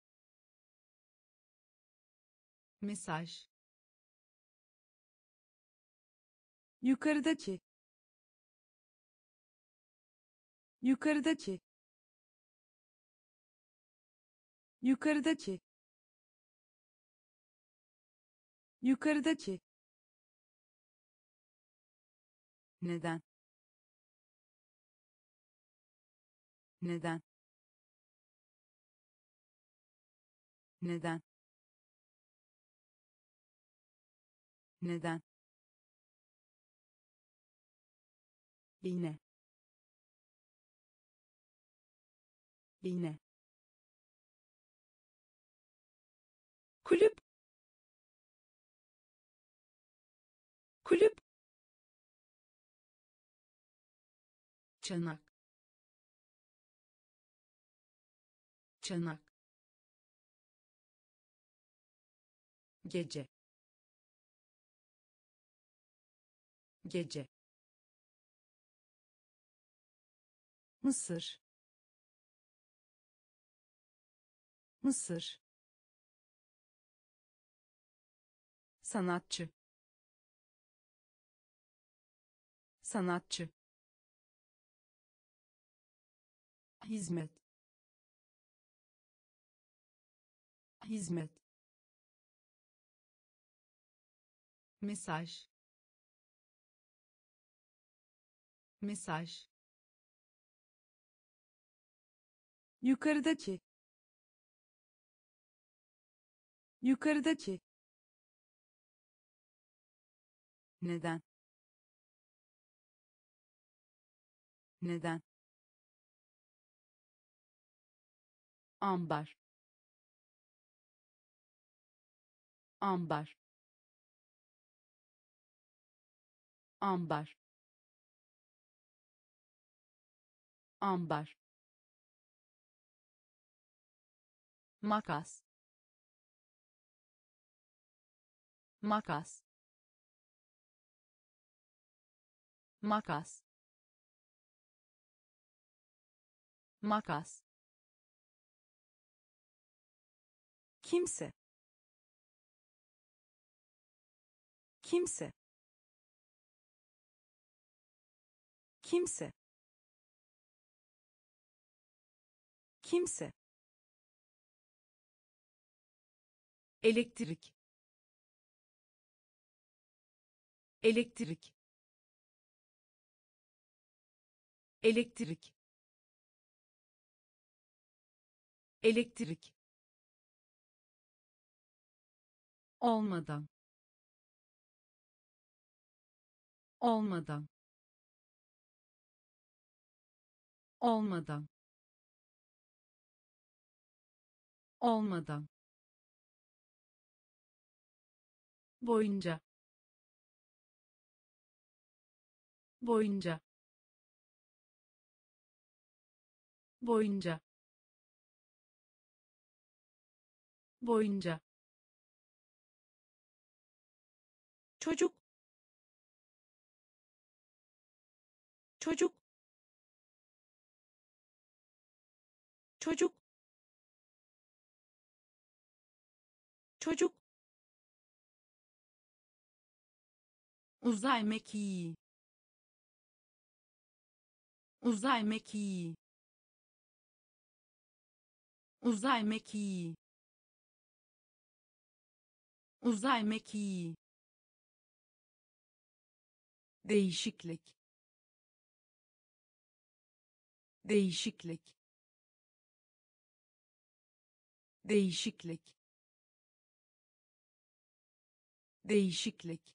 mesaj, yukarıdaki, yukarıdaki, yukarıdaki, yukarıdaki, neden, neden, neden, neden, iğne, iğne, kulüp, kulüp, çanak, çanak, gece, gece, Mısır, Mısır, sanatçı, sanatçı, hizmet, hizmet, mesaj, mesaj, yukarıdaki, yukarıdaki, neden, neden, ambar, ambar, ambar, ambar, makas, makas, makas, makas, kimse, kimse, kimse, kimse, elektrik, elektrik, elektrik, elektrik, olmadan, olmadan, olmadan, olmadan, boyunca, boyunca, boyunca, boyunca, çocuk, çocuk, çocuk, çocuk, uzay mekiği, uzay mekiği, uzay mekiği, uzay mekiği, değişiklik, değişiklik, değişiklik, değişiklik,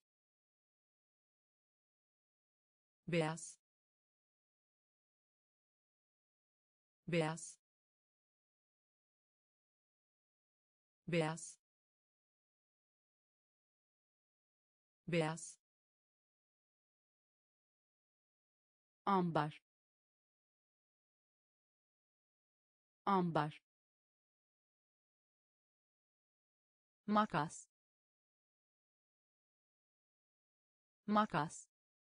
beyaz, beyaz, beyaz, beyaz, ambar, ambar, makas, makas,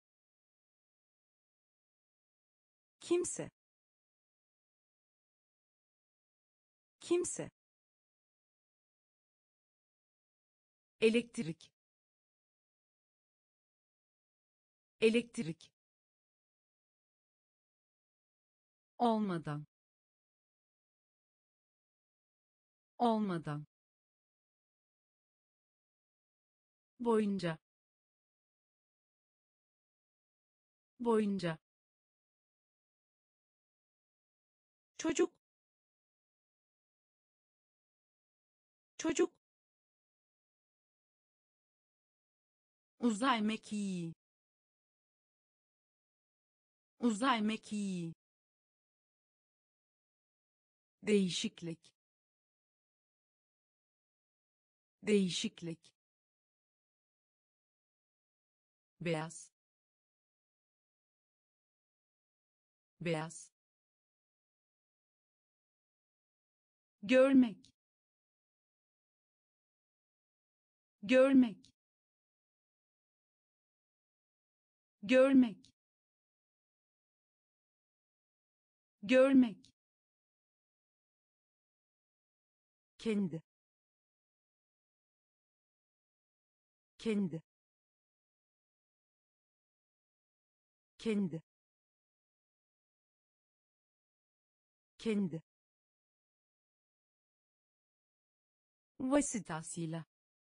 kimse, kimse, elektrik, elektrik, olmadan, olmadan, boyunca, boyunca, çocuk, çocuk, uzay mekiği, uzay mekiği, değişiklik, değişiklik, beyaz, beyaz, görmek, görmek, görmek, görmek, kendi, kendi, kendi, kendi, vasıtasıyla,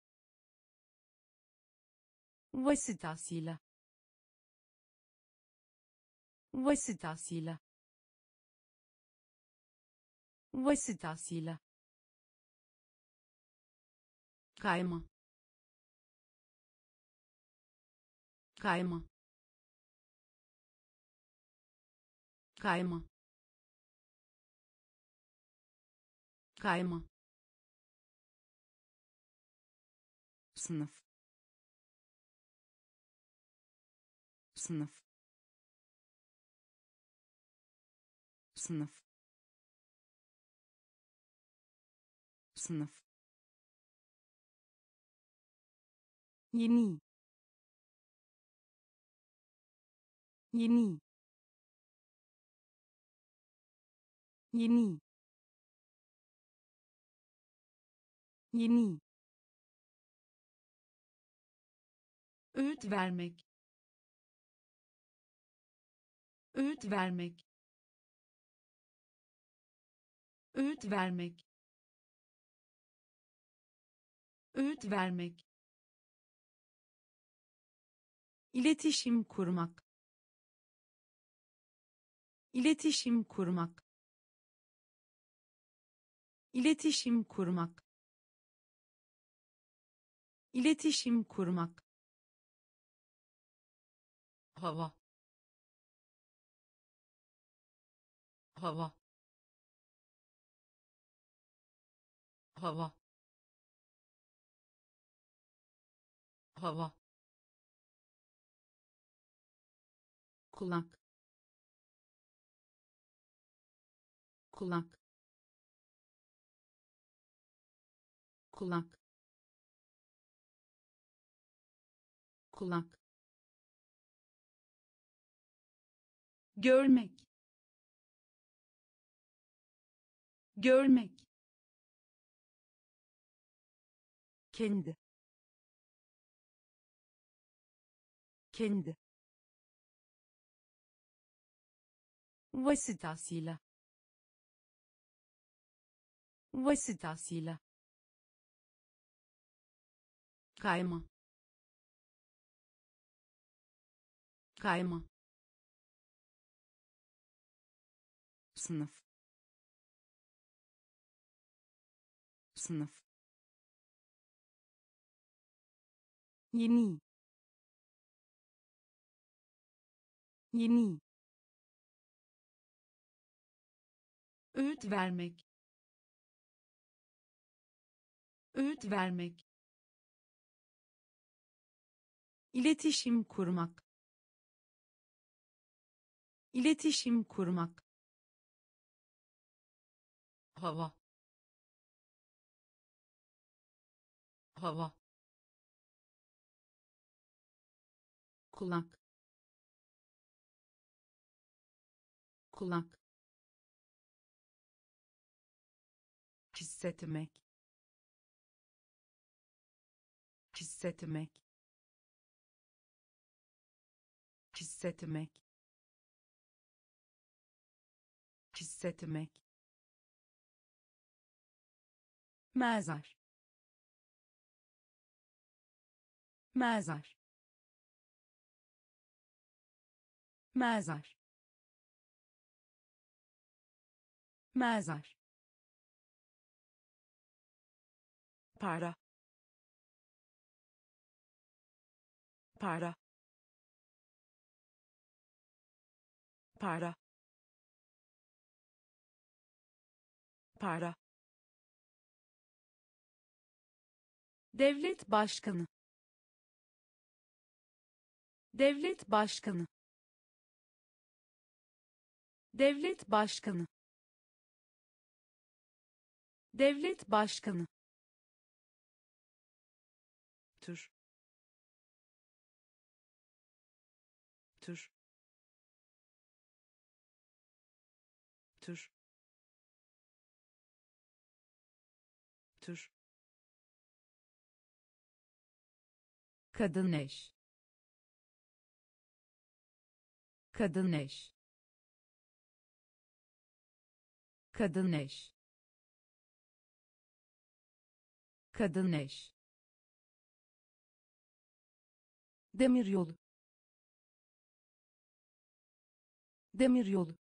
vasıtasıyla, vasıtasıyla, vasıtasıyla, kayma, kayma, kayma, kayma, sınıf, sınıf, sınıf, sınıf, yeni, yeni, yeni, yeni, öğüt vermek, öğüt vermek, öğüt vermek, öğüt vermek, iletişim kurmak, iletişim kurmak, iletişim kurmak, iletişim kurmak, hava, hava, hava, hava, kulak, kulak, kulak, kulak, görmek, görmek, kendi, kendi, vasıtasıyla, vasıtasıyla, kayma, kayma, sınıf, sınıf, yeni, yeni, öğüt vermek, öğüt vermek, iletişim kurmak, iletişim kurmak, hava, hava, kulak, kulak, hissetmek, hissetmek, hissetmek, hissetmek, mezar, mezar, mezar, mezar, para, para, para, para, devlet başkanı, devlet başkanı, devlet başkanı, devlet başkanı, tür, tür, tür, tür, kadın eş, kadın eş, kadın eş, kadın eş, demiryolu, demiryolu,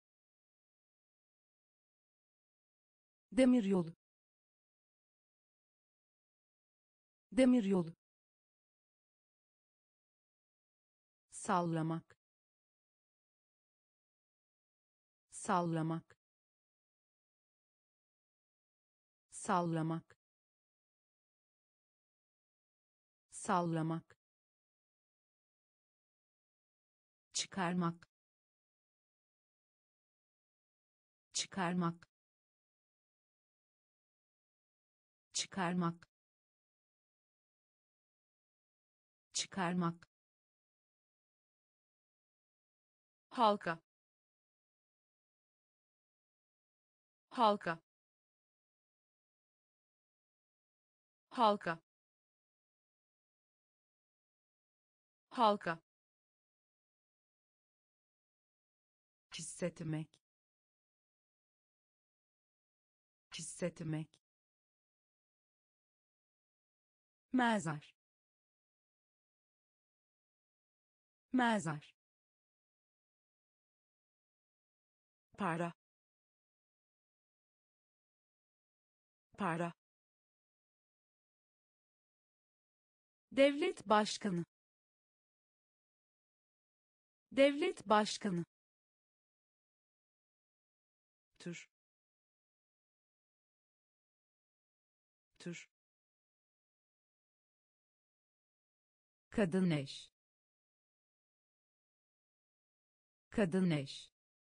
demiryolu, demiryolu, sallamak, sallamak, sallamak, sallamak, çıkarmak, çıkarmak, çıkarmak, çıkarmak, halka, halka, halka, halka, hissetmek, hissetmek, mezar, mezar, para, para, devlet başkanı, devlet başkanı, tür, tür, kadın eş, kadın eş,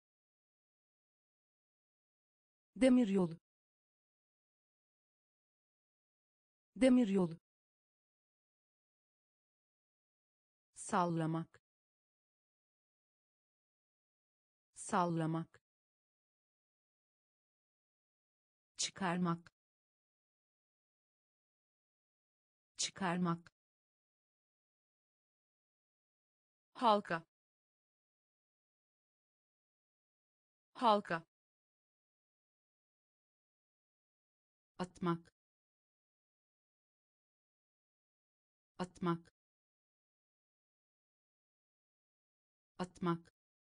demiryolu, demiryolu, sallamak, sallamak, çıkarmak, çıkarmak, halka, halka, atmak, atmak, atmak,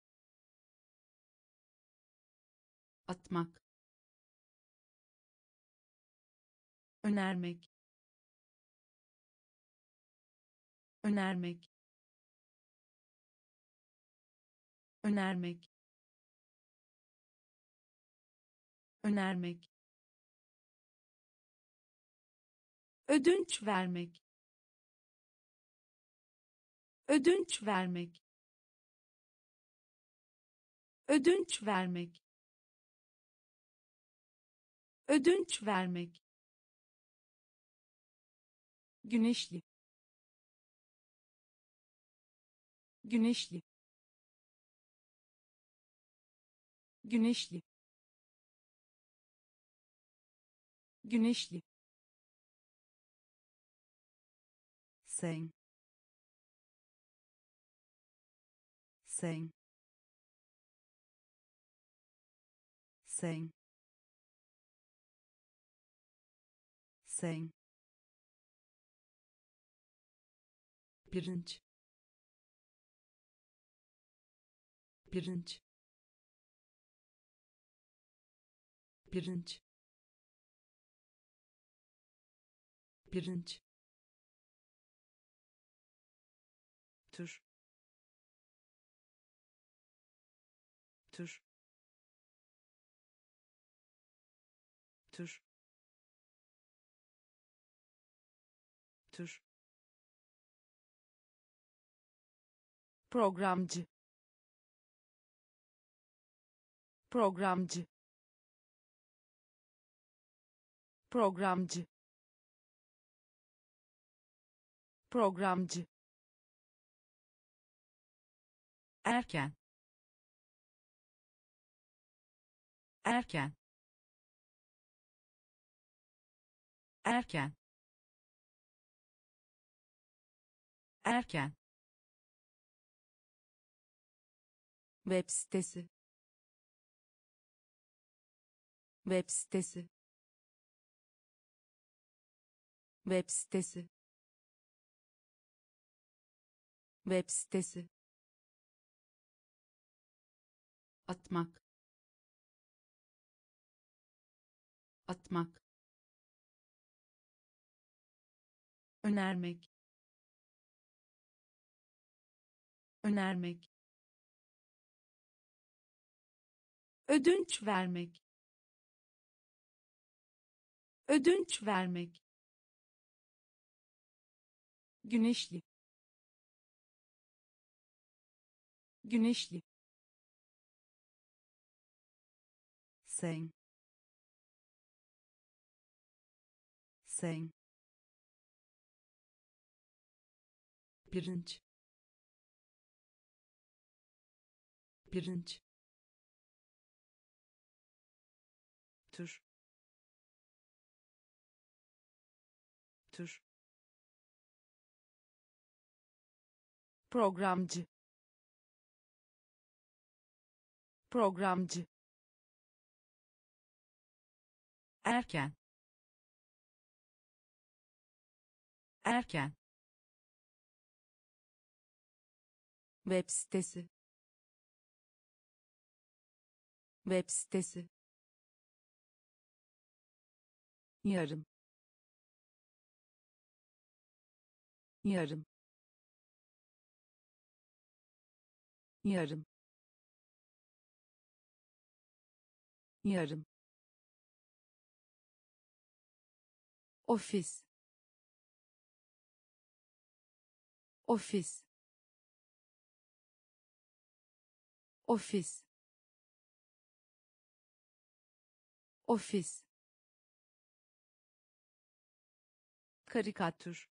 atmak, önermek, önermek, önermek, önermek, ödünç vermek, ödünç vermek, ödünç vermek, ödünç vermek, güneşli, güneşli, güneşli, güneşli, sen, sen, sen, sen, pirinç, pirinç, pirinç, pirinç, tür, tür, tür, tür, programcı, programcı, programcı, programcı, erken, erken, erken, erken, web sitesi, web sitesi, web sitesi, web sitesi, atmak, atmak, önermek, önermek, ödünç vermek, ödünç vermek, güneşli, güneşli, sen, sen, pirinç, pirinç, tür, tür, programcı, programcı, erken, erken, web sitesi, web sitesi, yarım, yarım, yarım, yarım, ofis, ofis, ofis, ofis, karikatür,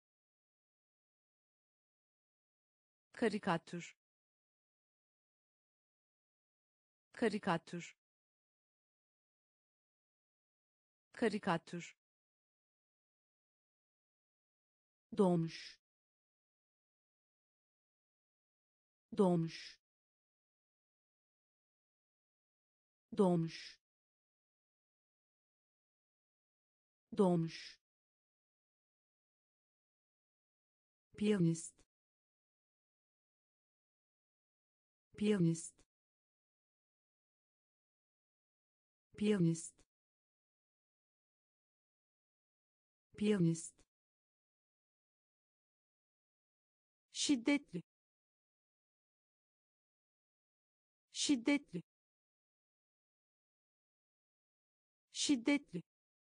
karikatür, karikatür, karikatür, doğmuş, doğmuş, doğmuş, doğmuş, piyanist, piyanist, piyanist, piyanist, şiddetli, şiddetli, şiddetli,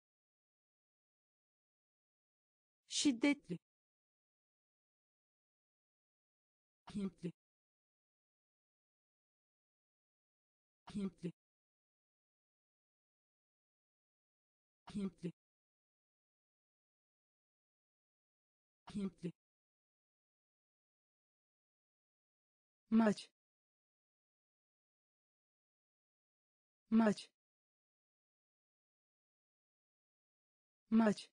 şiddetli, Hintli, Hintli, Hintli, Hintli, maç, maç, maç,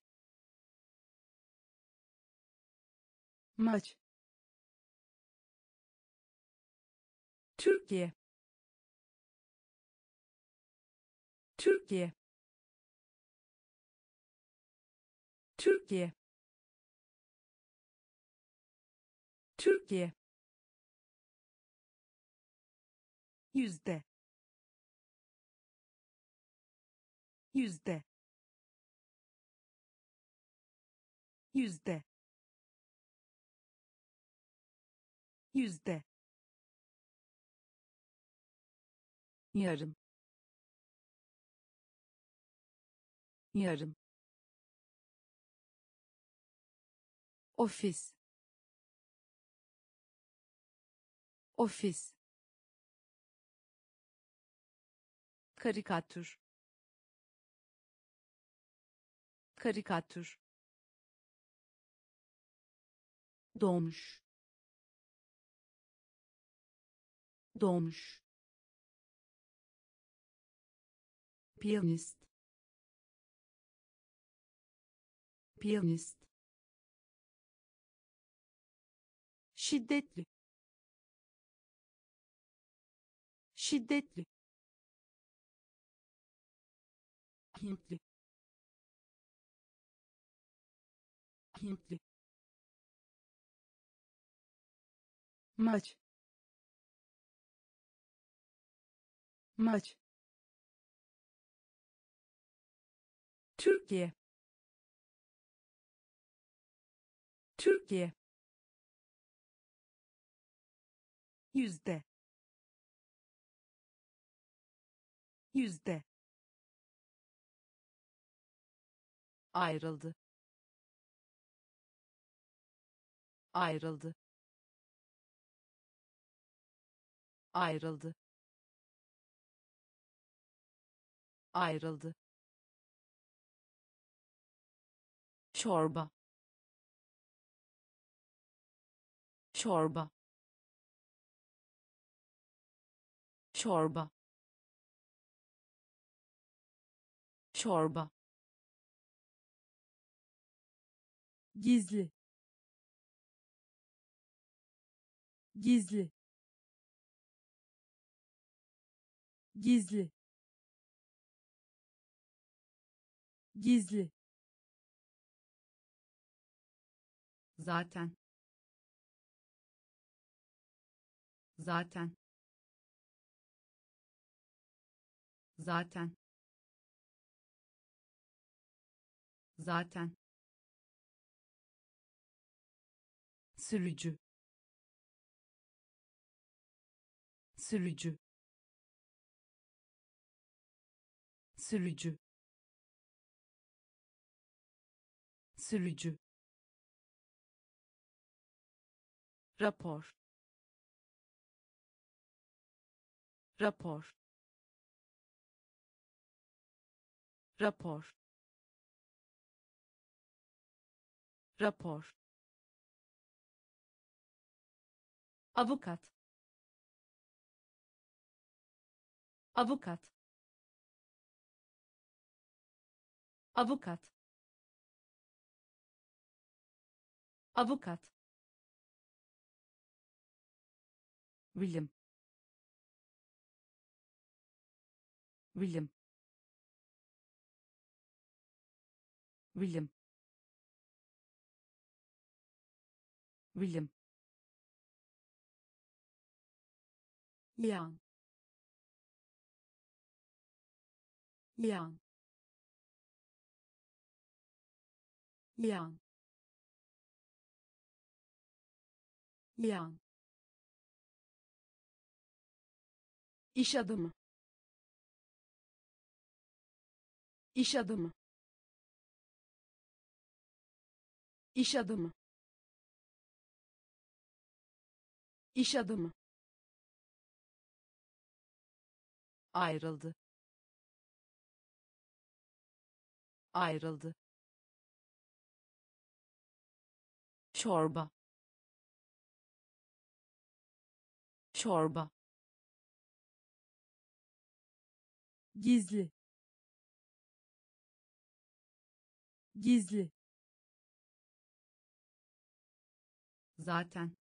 maç, Türkiye, Türkiye, Türkiye, Türkiye, yüzde, yüzde, yüzde, yüzde, yarım, yarım, ofis, ofis, karikatür, karikatür, doğmuş, doğmuş, piyanist, piyanist, şiddetli, şiddetli, Hintli, Hintli, maç, maç, Türkiye, Türkiye, yüzde, yüzde, ayrıldı, ayrıldı, ayrıldı, ayrıldı, çorba, çorba, çorba, çorba, gizli, gizli, gizli, gizli, zaten, zaten, zaten, zaten, sürücü, sürücü, sürücü, sürücü, rapor, rapor, rapor, rapor, avukat, avukat, avukat, avukat, bilim, bilim, bilim, bilim, yan, yan, yan, yan, iş adamı, iş adamı, iş adamı, iş adamı, ayrıldı, ayrıldı, çorba, çorba, gizli, gizli, zaten,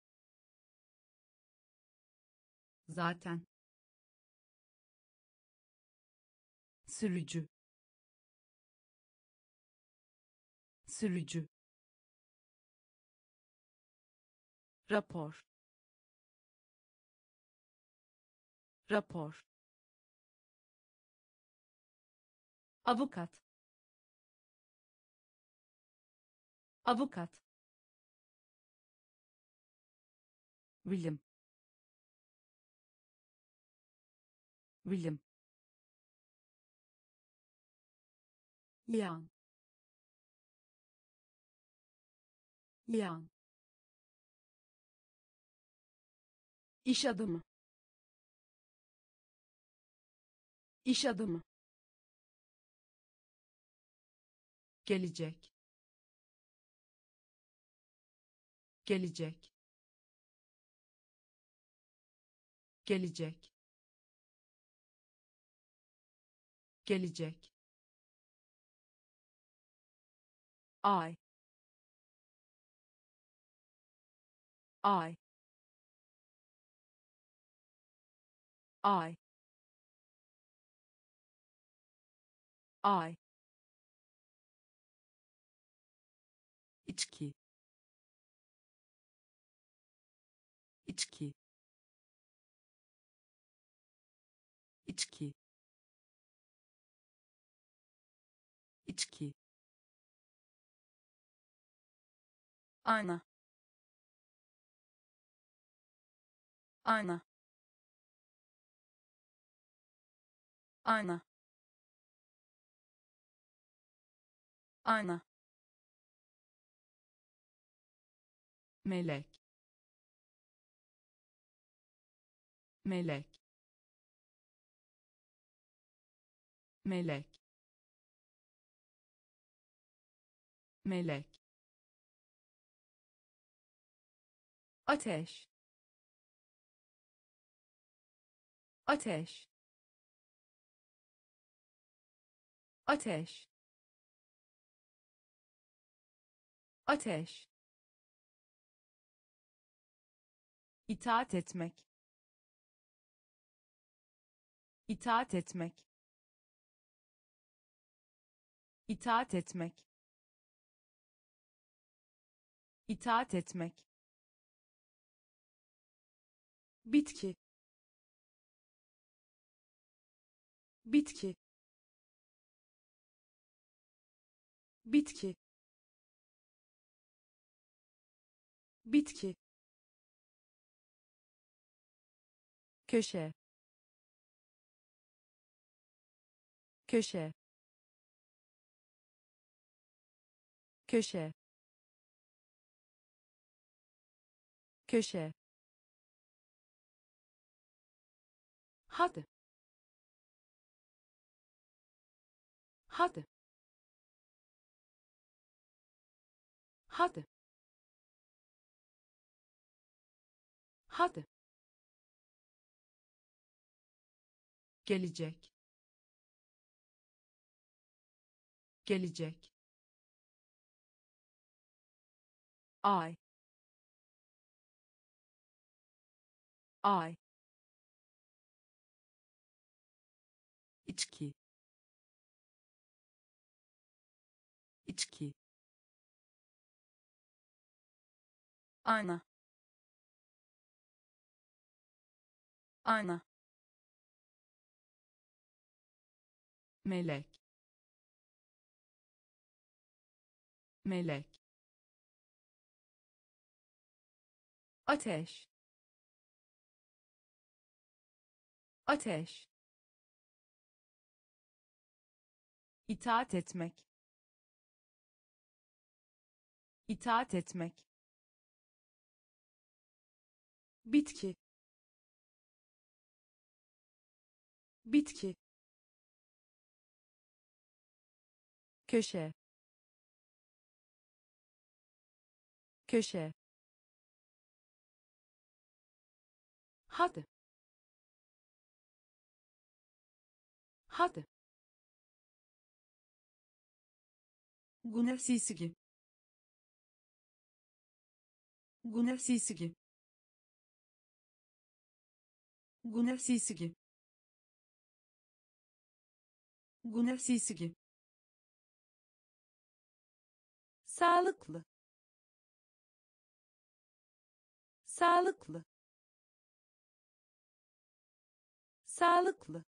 zaten, sürücü, sürücü, rapor, rapor, avukat, avukat, bilim, bilim, yan, yan, iş adamı, iş adamı, gelecek, gelecek, gelecek, gelecek, ay, ay, ay, ay, içki, içki, içki, içki, Ana. Ana. Ana. Ana. melek, melek, melek, melek, ateş, ateş, ateş, ateş, itaat etmek, itaat etmek, itaat etmek, itaat etmek, bitki, bitki, bitki, bitki, köşe, köşe, köşe, köşe, hadi, hadi, hadi, hadi, gelecek, gelecek, ay, ay, içki, içki, ayna, ayna, melek, melek, ateş, ateş, itaat etmek, itaat etmek, bitki, bitki, köşe, köşe, hadi, hadi, gune sisigi, gune sisigi, gune sisigi, gune sisigi, sağlıklı, sağlıklı, sağlıklı,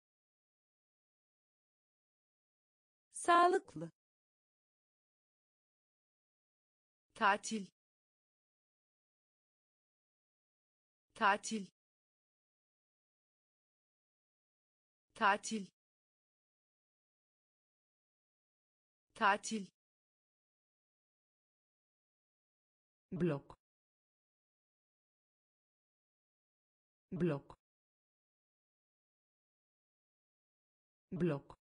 sağlıklı, tatil, tatil, tatil, tatil, blok, blok, blok,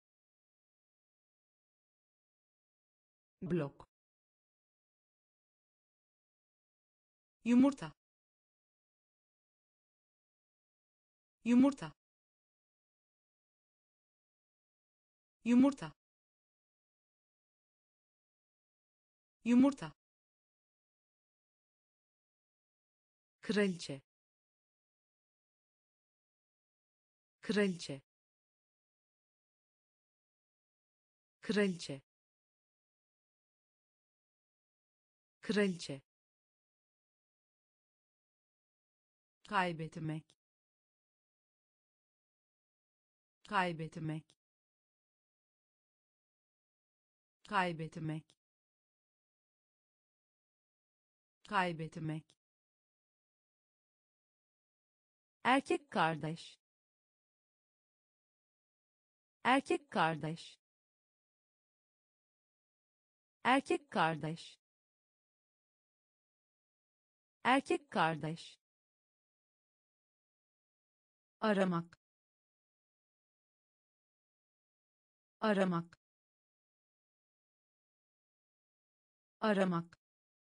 blok, yumurta, yumurta, yumurta, yumurta, kraliçe, kraliçe, kraliçe, kraliçe, kaybetmek, kaybetmek, kaybetmek, kaybetmek, erkek kardeş, erkek kardeş, erkek kardeş, erkek kardeş, aramak, aramak, aramak,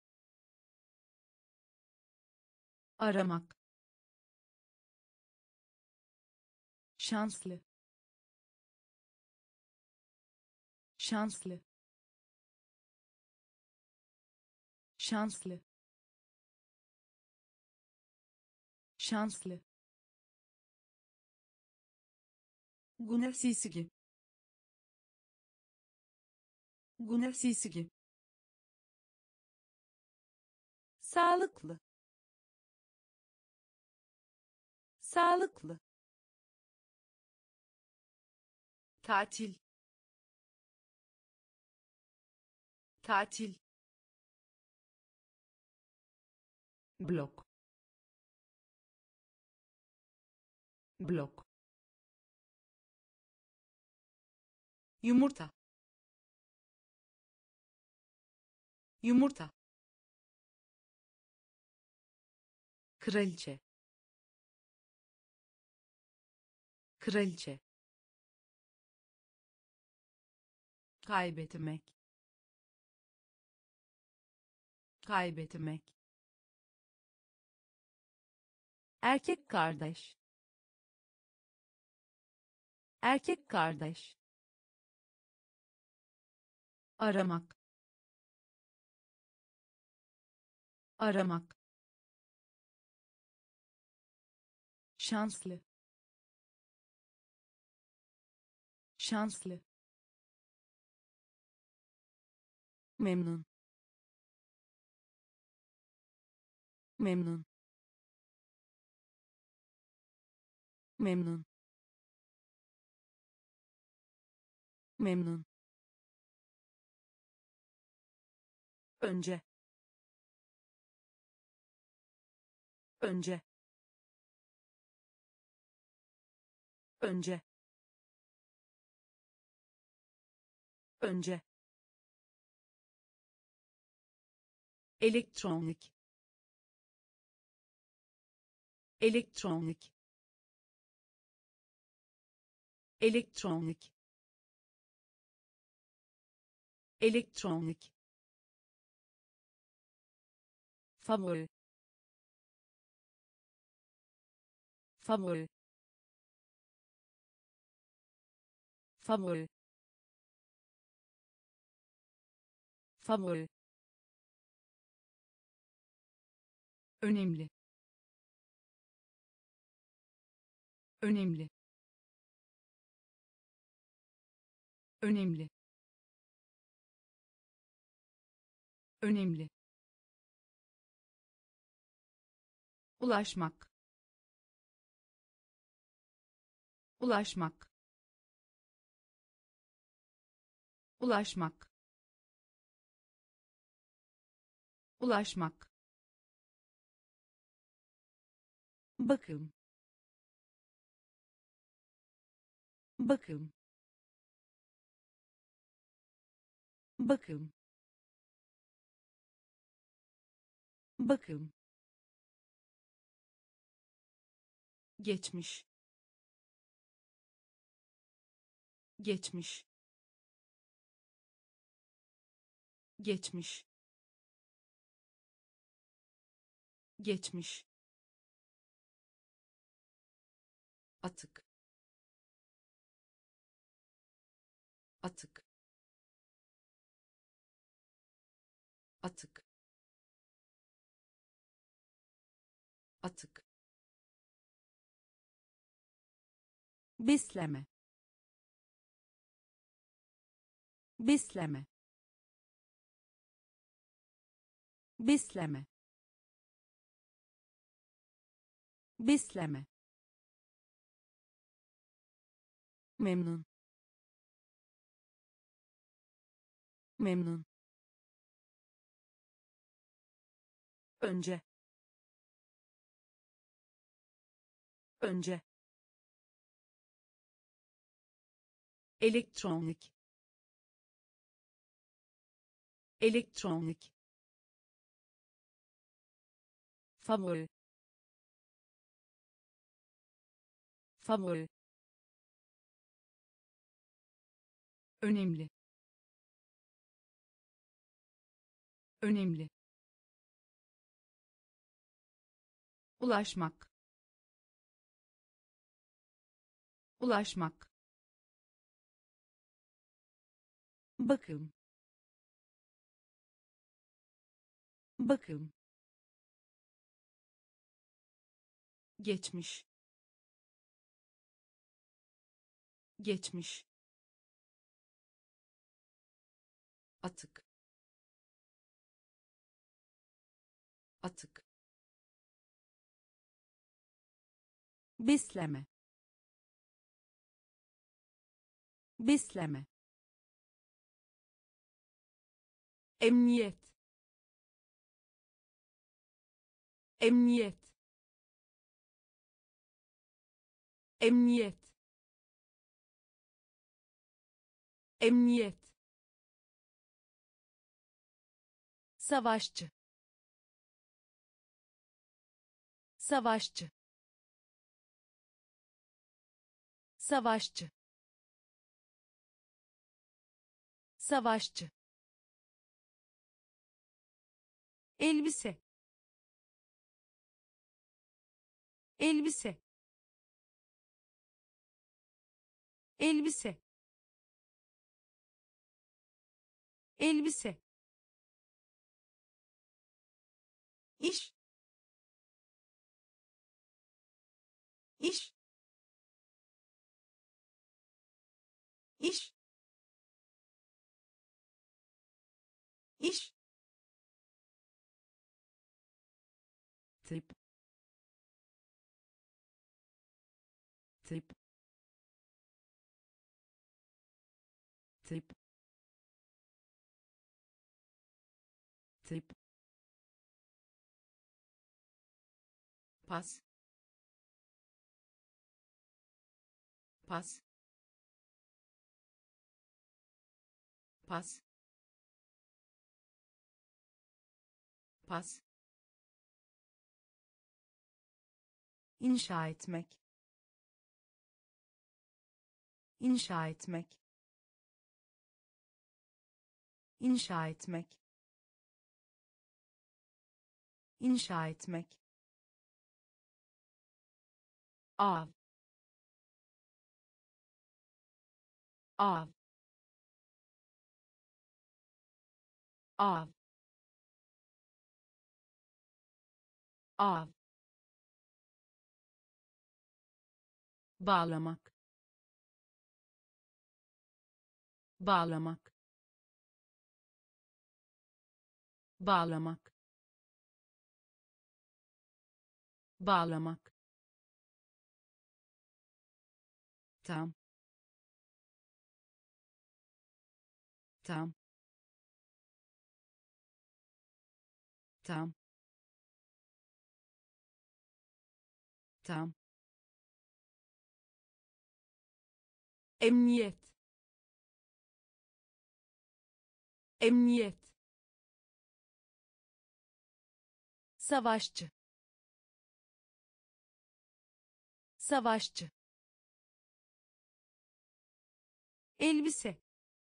aramak, şanslı, şanslı, şanslı, şanslı, gune sisigi, gune sisigi, sağlıklı, sağlıklı, tatil, tatil, blok, blok, yumurta, yumurta, kraliçe, kraliçe, kaybetmek, kaybetmek, erkek kardeş, erkek kardeş, aramak, aramak, şanslı, şanslı, memnun, memnun, memnun, memnun, önce, önce, önce, önce, elektronik, elektronik, elektronik, elektronik, favori, favori, favori, favori, önemli, önemli, önemli, önemli, ulaşmak, ulaşmak, ulaşmak, ulaşmak, bakım, bakım, bakım, bakım, geçmiş, geçmiş, geçmiş, geçmiş, atık, atık, atık, atık, besleme, besleme, besleme, besleme, memnun, memnun, önce, önce, elektronik, elektronik, favori, favori, önemli, önemli, ulaşmak, ulaşmak, bakım, bakım, geçmiş, geçmiş, atık, atık, besleme, besleme, emniyet, emniyet, emniyet, emniyet, savaşçı, savaşçı, savaşçı, savaşçı, elbise, elbise, elbise, elbise, iş, iş, iş, iş, tip, tip, tip, tip, pas, pas, pas, pas, inşa etmek, inşa etmek, inşa etmek, inşa etmek, av, av, av, av, bağlamak, bağlamak, bağlamak, bağlamak, tam, tam, tam, tam, emniyet, emniyet, savaşçı, savaşçı, elbise,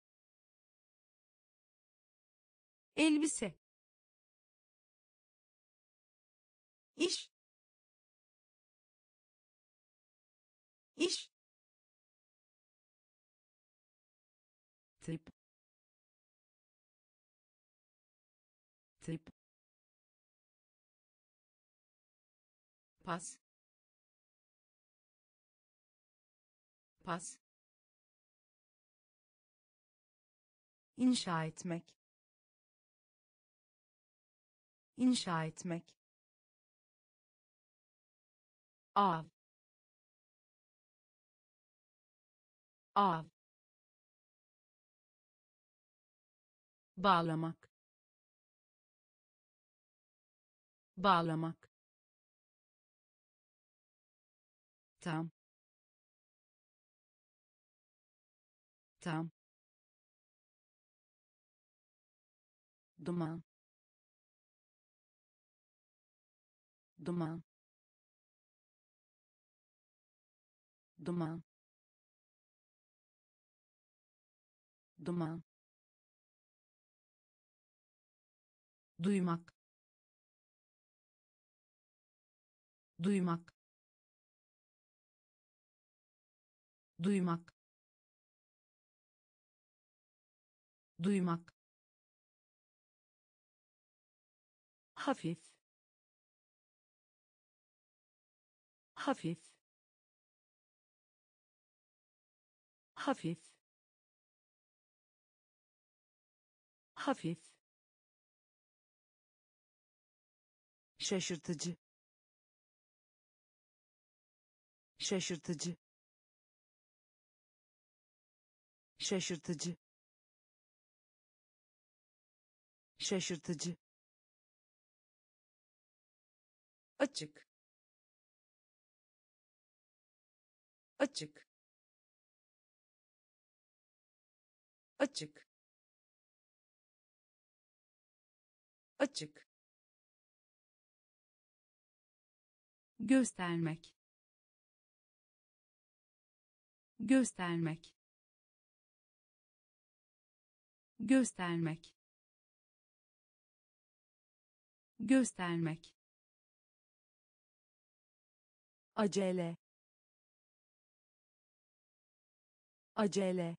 elbise, iş, iş, tip, tip, pas, pas, inşa etmek, inşa etmek, av, av, bağlamak, bağlamak, tam, tam, duman, duman, duman, duman, duymak, duymak, duymak, duymak, hafif, hafif, hafif, hafif, şaşırtıcı, şaşırtıcı, şaşırtıcı, şaşırtıcı, açık, açık, açık, açık, göstermek, göstermek, göstermek, göstermek, acele, acele,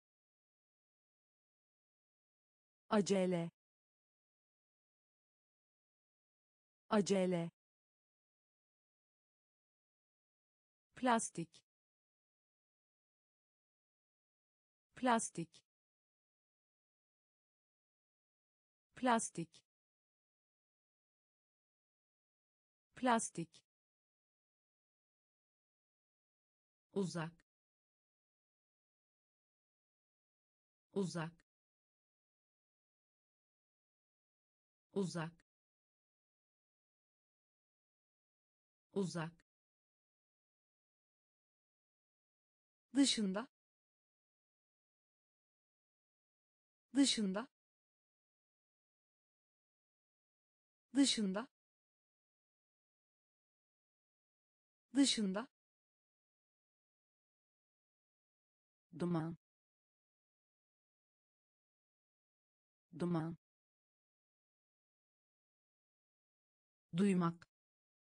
acele, acele, plastik, plastik, plastik plastik uzak uzak uzak uzak dışında dışında dışında dışında duman duman duymak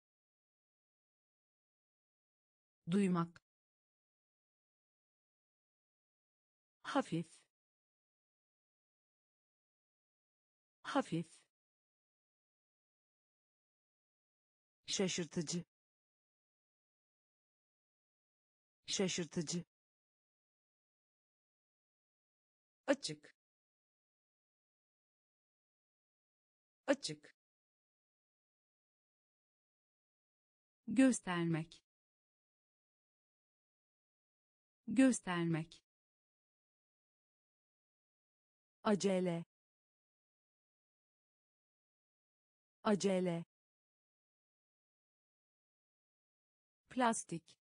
duymak hafif hafif şaşırtıcı şaşırtıcı açık açık göstermek göstermek acele acele plastik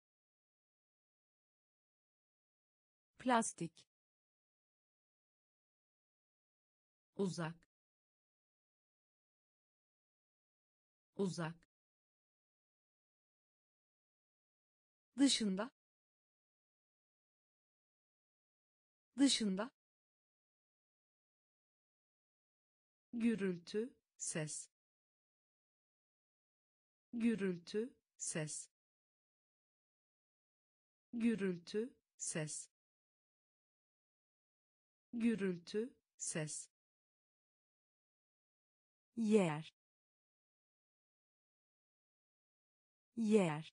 plastik uzak uzak dışında dışında gürültü ses gürültü ses gürültü ses gürültü ses yer yer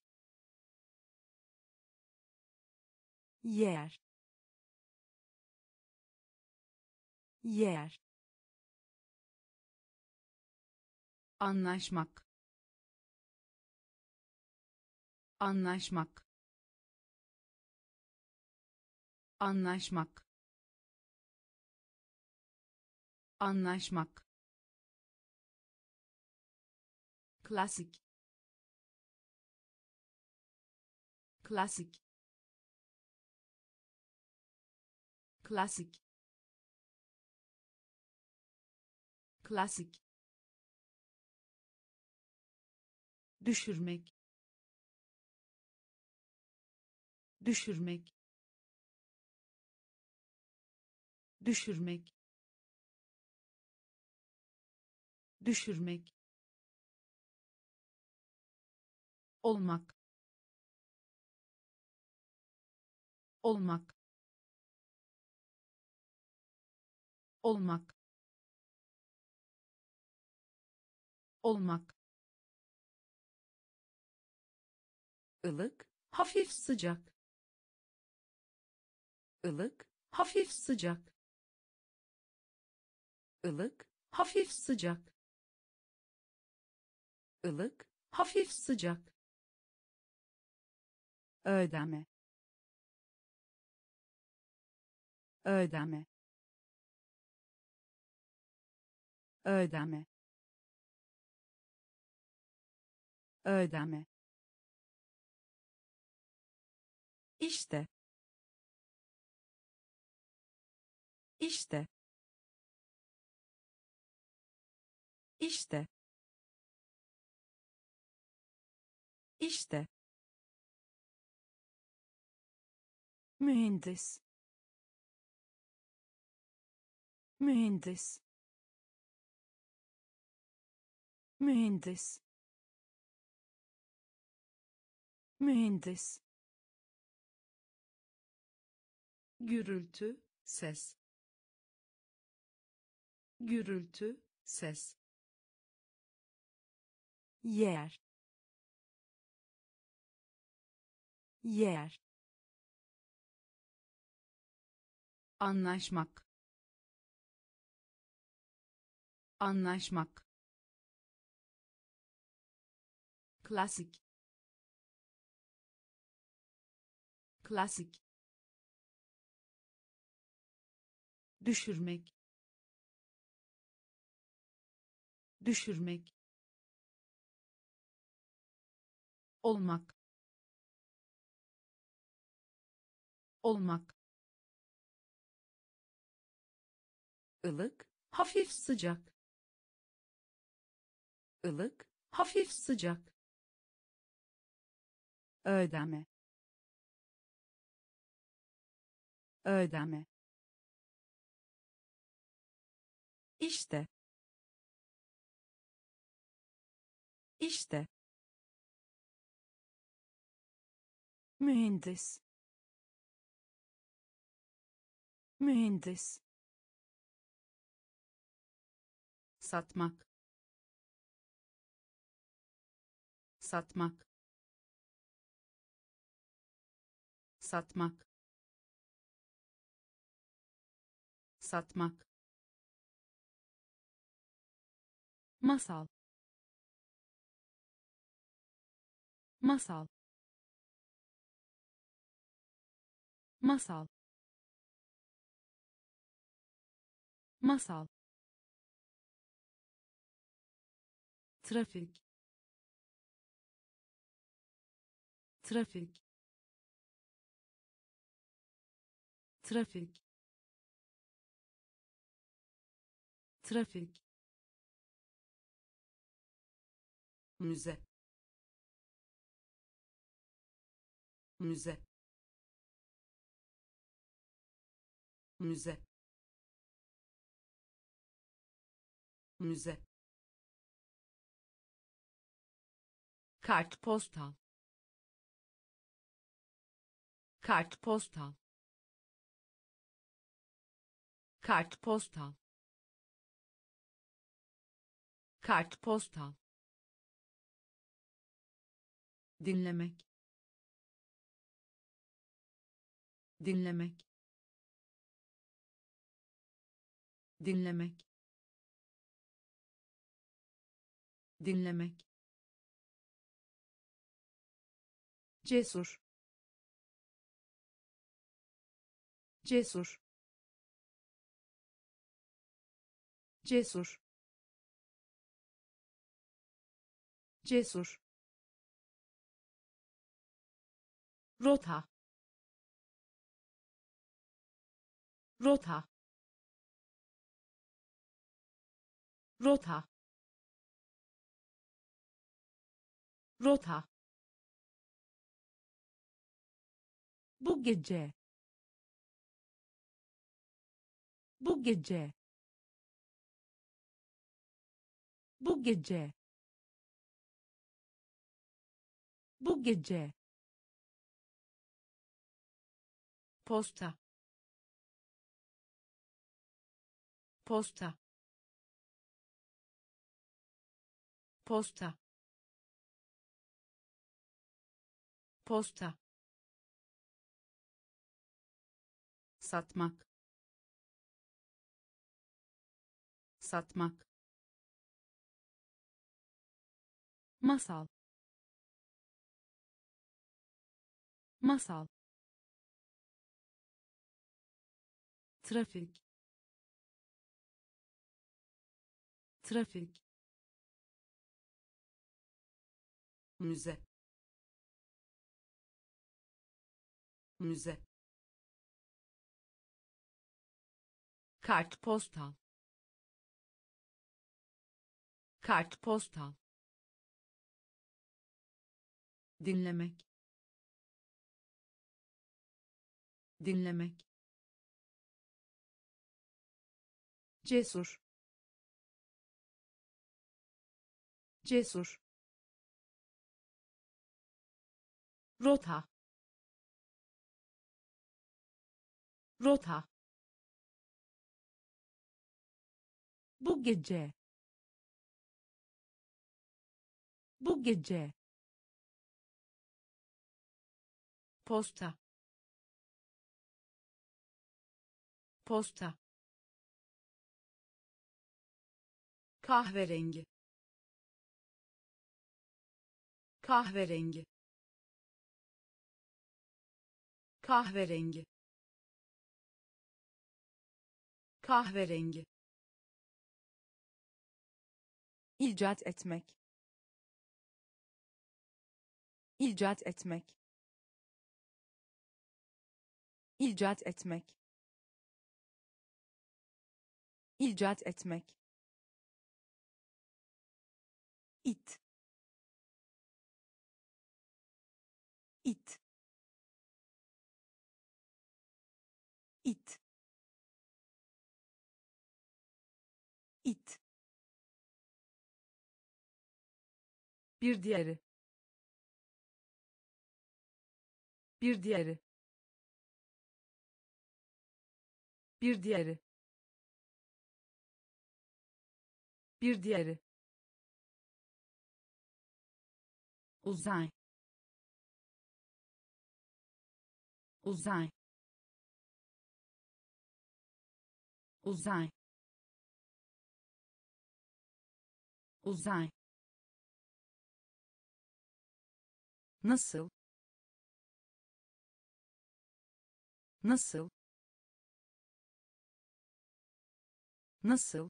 yer yer anlaşmak anlaşmak anlaşmak anlaşmak klasik klasik klasik klasik düşürmek düşürmek düşürmek düşürmek olmak olmak olmak olmak ılık hafif sıcak ılık hafif sıcak ılık hafif sıcak ılık hafif sıcak ödeme ödeme ödeme ödeme işte işte işte işte mühendis mühendis mühendis mühendis gürültü ses gürültü ses yer yer anlaşmak anlaşmak, klasik, klasik, düşürmek, düşürmek, olmak, olmak, ılık, hafif sıcak, ılık, hafif sıcak, ödeme, ödeme, işte, işte, mühendis, mühendis, satmak, satmak, satmak, satmak, masal, masal, masal, masal, trafik, trafik, trafik, trafik, müze, müze, müze, müze, kartpostal, kartpostal, kartpostal, kartpostal, dinlemek, dinlemek, dinlemek, dinlemek, cesur, cesur, cesur, cesur, rota, rota, rota, rota, bu gece, bu gece, bu gece, bu gece, posta, posta, posta, posta, satmak, satmak, masal, masal, trafik, trafik, müze, müze, kartpostal, kartpostal, dinlemek, dinlemek, cesur, cesur, rota, rota, bu gece, bu gece, posta, posta, kahverengi kahverengi kahverengi kahverengi icat etmek icat etmek icat etmek icat etmek it it it it Bir diğeri. Bir diğeri. Bir diğeri. Bir diğeri. Uzay. Uzay. Uzay. Uzay. Nasıl? Nasıl? Nasıl?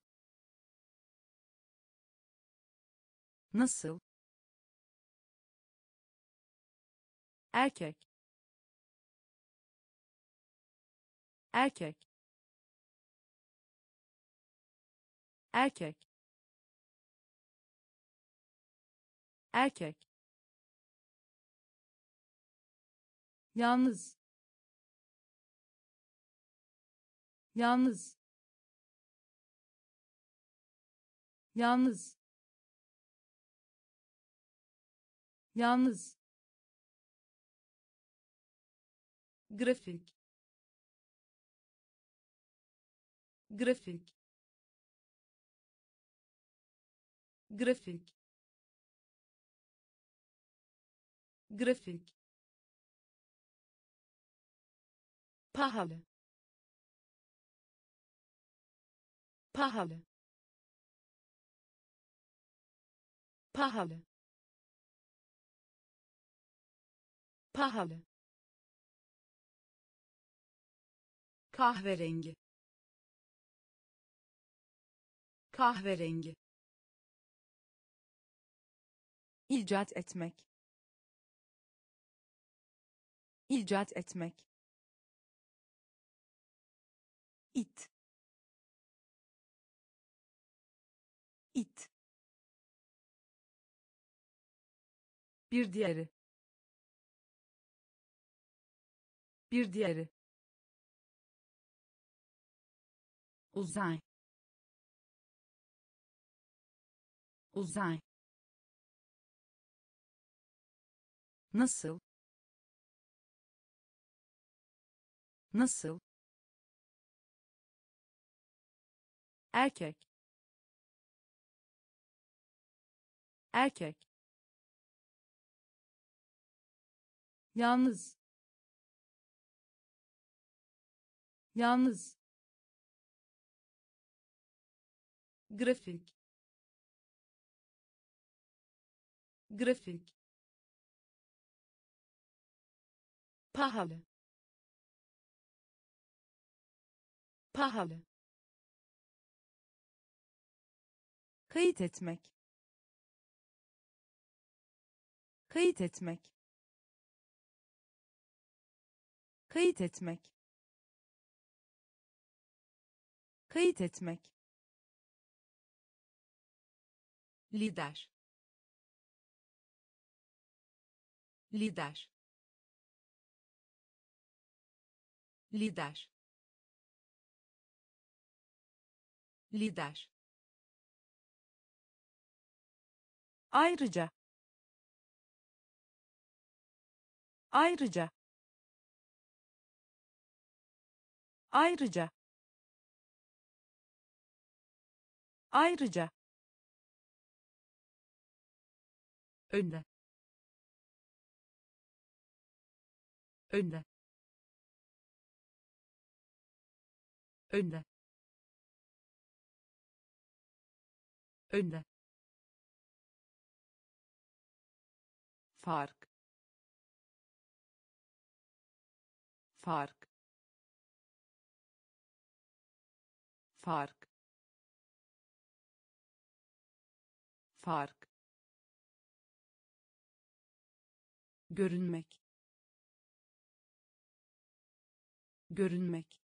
Nasıl? Erkek. Erkek. Erkek. Erkek. Yalnız. Yalnız. Yalnız. Yalnız. Grafik. Grafik. Grafik. Grafik. Pahalı. Pahalı. Pahalı. Pahalı. Kahverengi. Kahverengi. icat etmek icat etmek it it Bir diğeri. Bir diğeri. Uzay. Uzay. Nasıl? Nasıl? Erkek. Erkek. Yalnız. Yalnız. Grafik. Grafik. Pahalı. Pahalı. kayıt etmek kayıt etmek kayıt etmek kayıt etmek Lider. Lider. Lider. Lider. ayrıca ayrıca ayrıca ayrıca Önde. Önde. Önde. önde, fark, fark, fark, fark, görünmek, görünmek,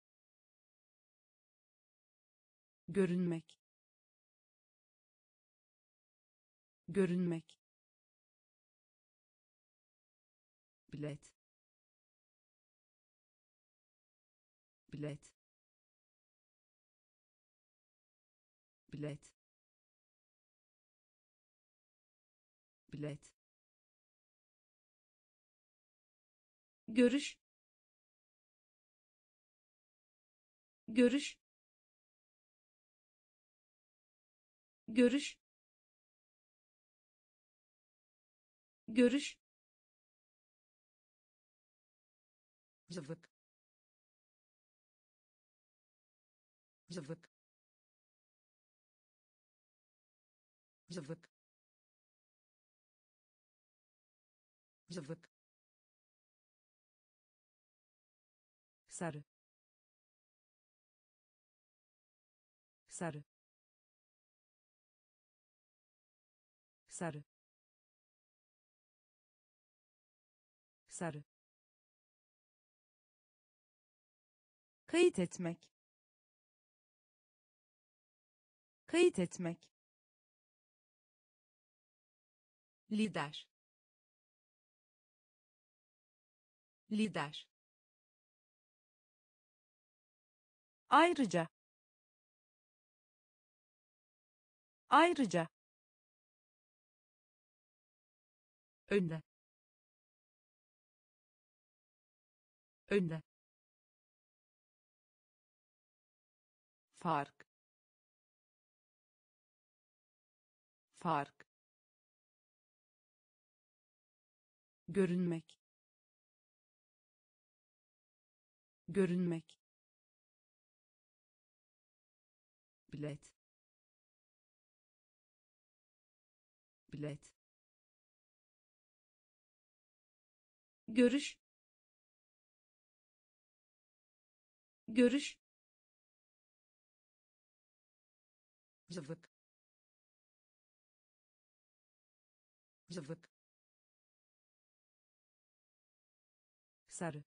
görünmek, görünmek, bilet, bilet, bilet, bilet, görüş, görüş, görüş, görüş, zıvık, zıvık, zıvık, zıvık, sarı, sarı, sarı, sarı, kayıt etmek, kayıt etmek, lider, lider, ayrıca, ayrıca, önde, önde, fark, fark, görünmek, görünmek, bilet, bilet, görüş, görüş, zıvık, zıvık, sarı,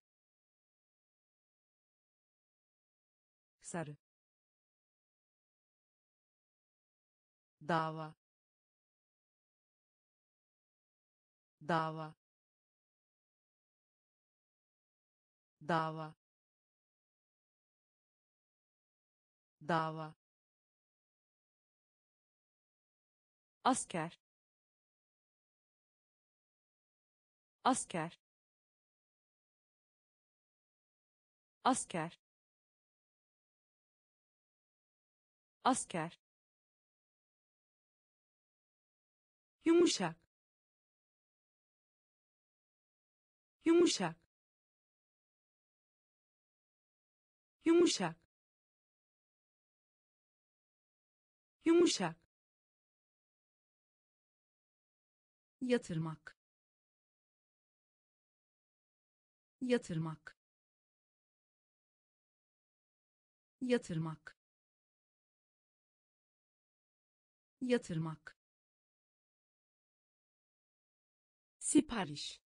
sarı, dava, dava, dava, dava, asker, asker, asker, asker, yumuşak, yumuşak, yumuşak, yumuşak, yatırmak, yatırmak, yatırmak, yatırmak, sipariş,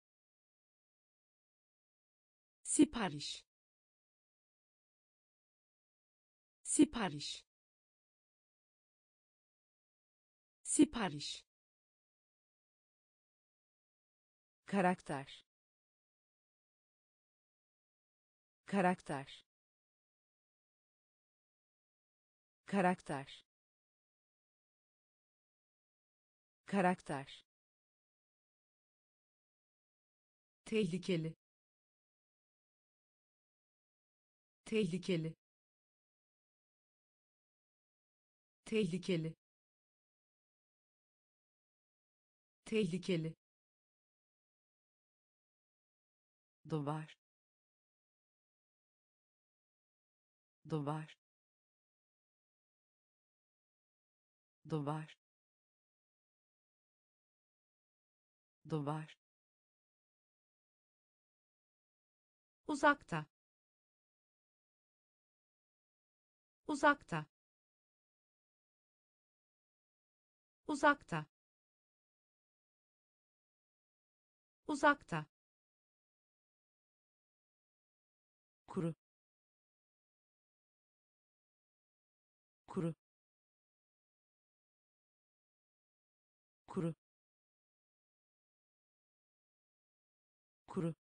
sipariş, sipariş, sipariş, karakter, karakter, karakter, karakter, tehlikeli, tehlikeli, tehlikeli, tehlikeli, duvar, duvar, duvar, duvar, uzakta, uzakta, uzakta, uzakta, kuru, kuru, kuru, kuru,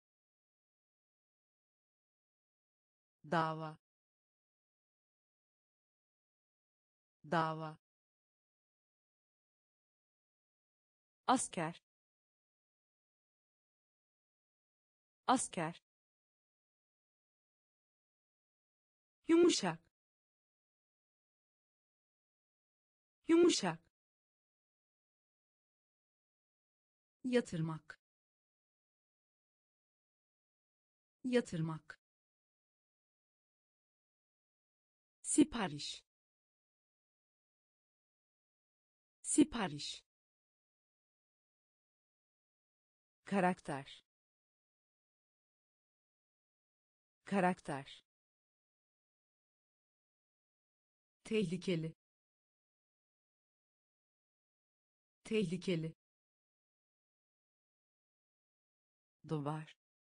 dava, dava, asker, asker, yumuşak, yumuşak, yatırmak, yatırmak, sipariş, sipariş, karakter, karakter, tehlikeli, tehlikeli, duvar,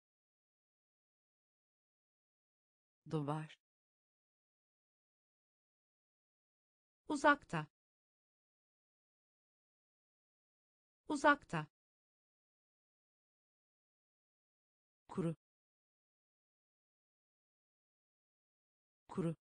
duvar, uzakta, uzakta, kuru, kuru,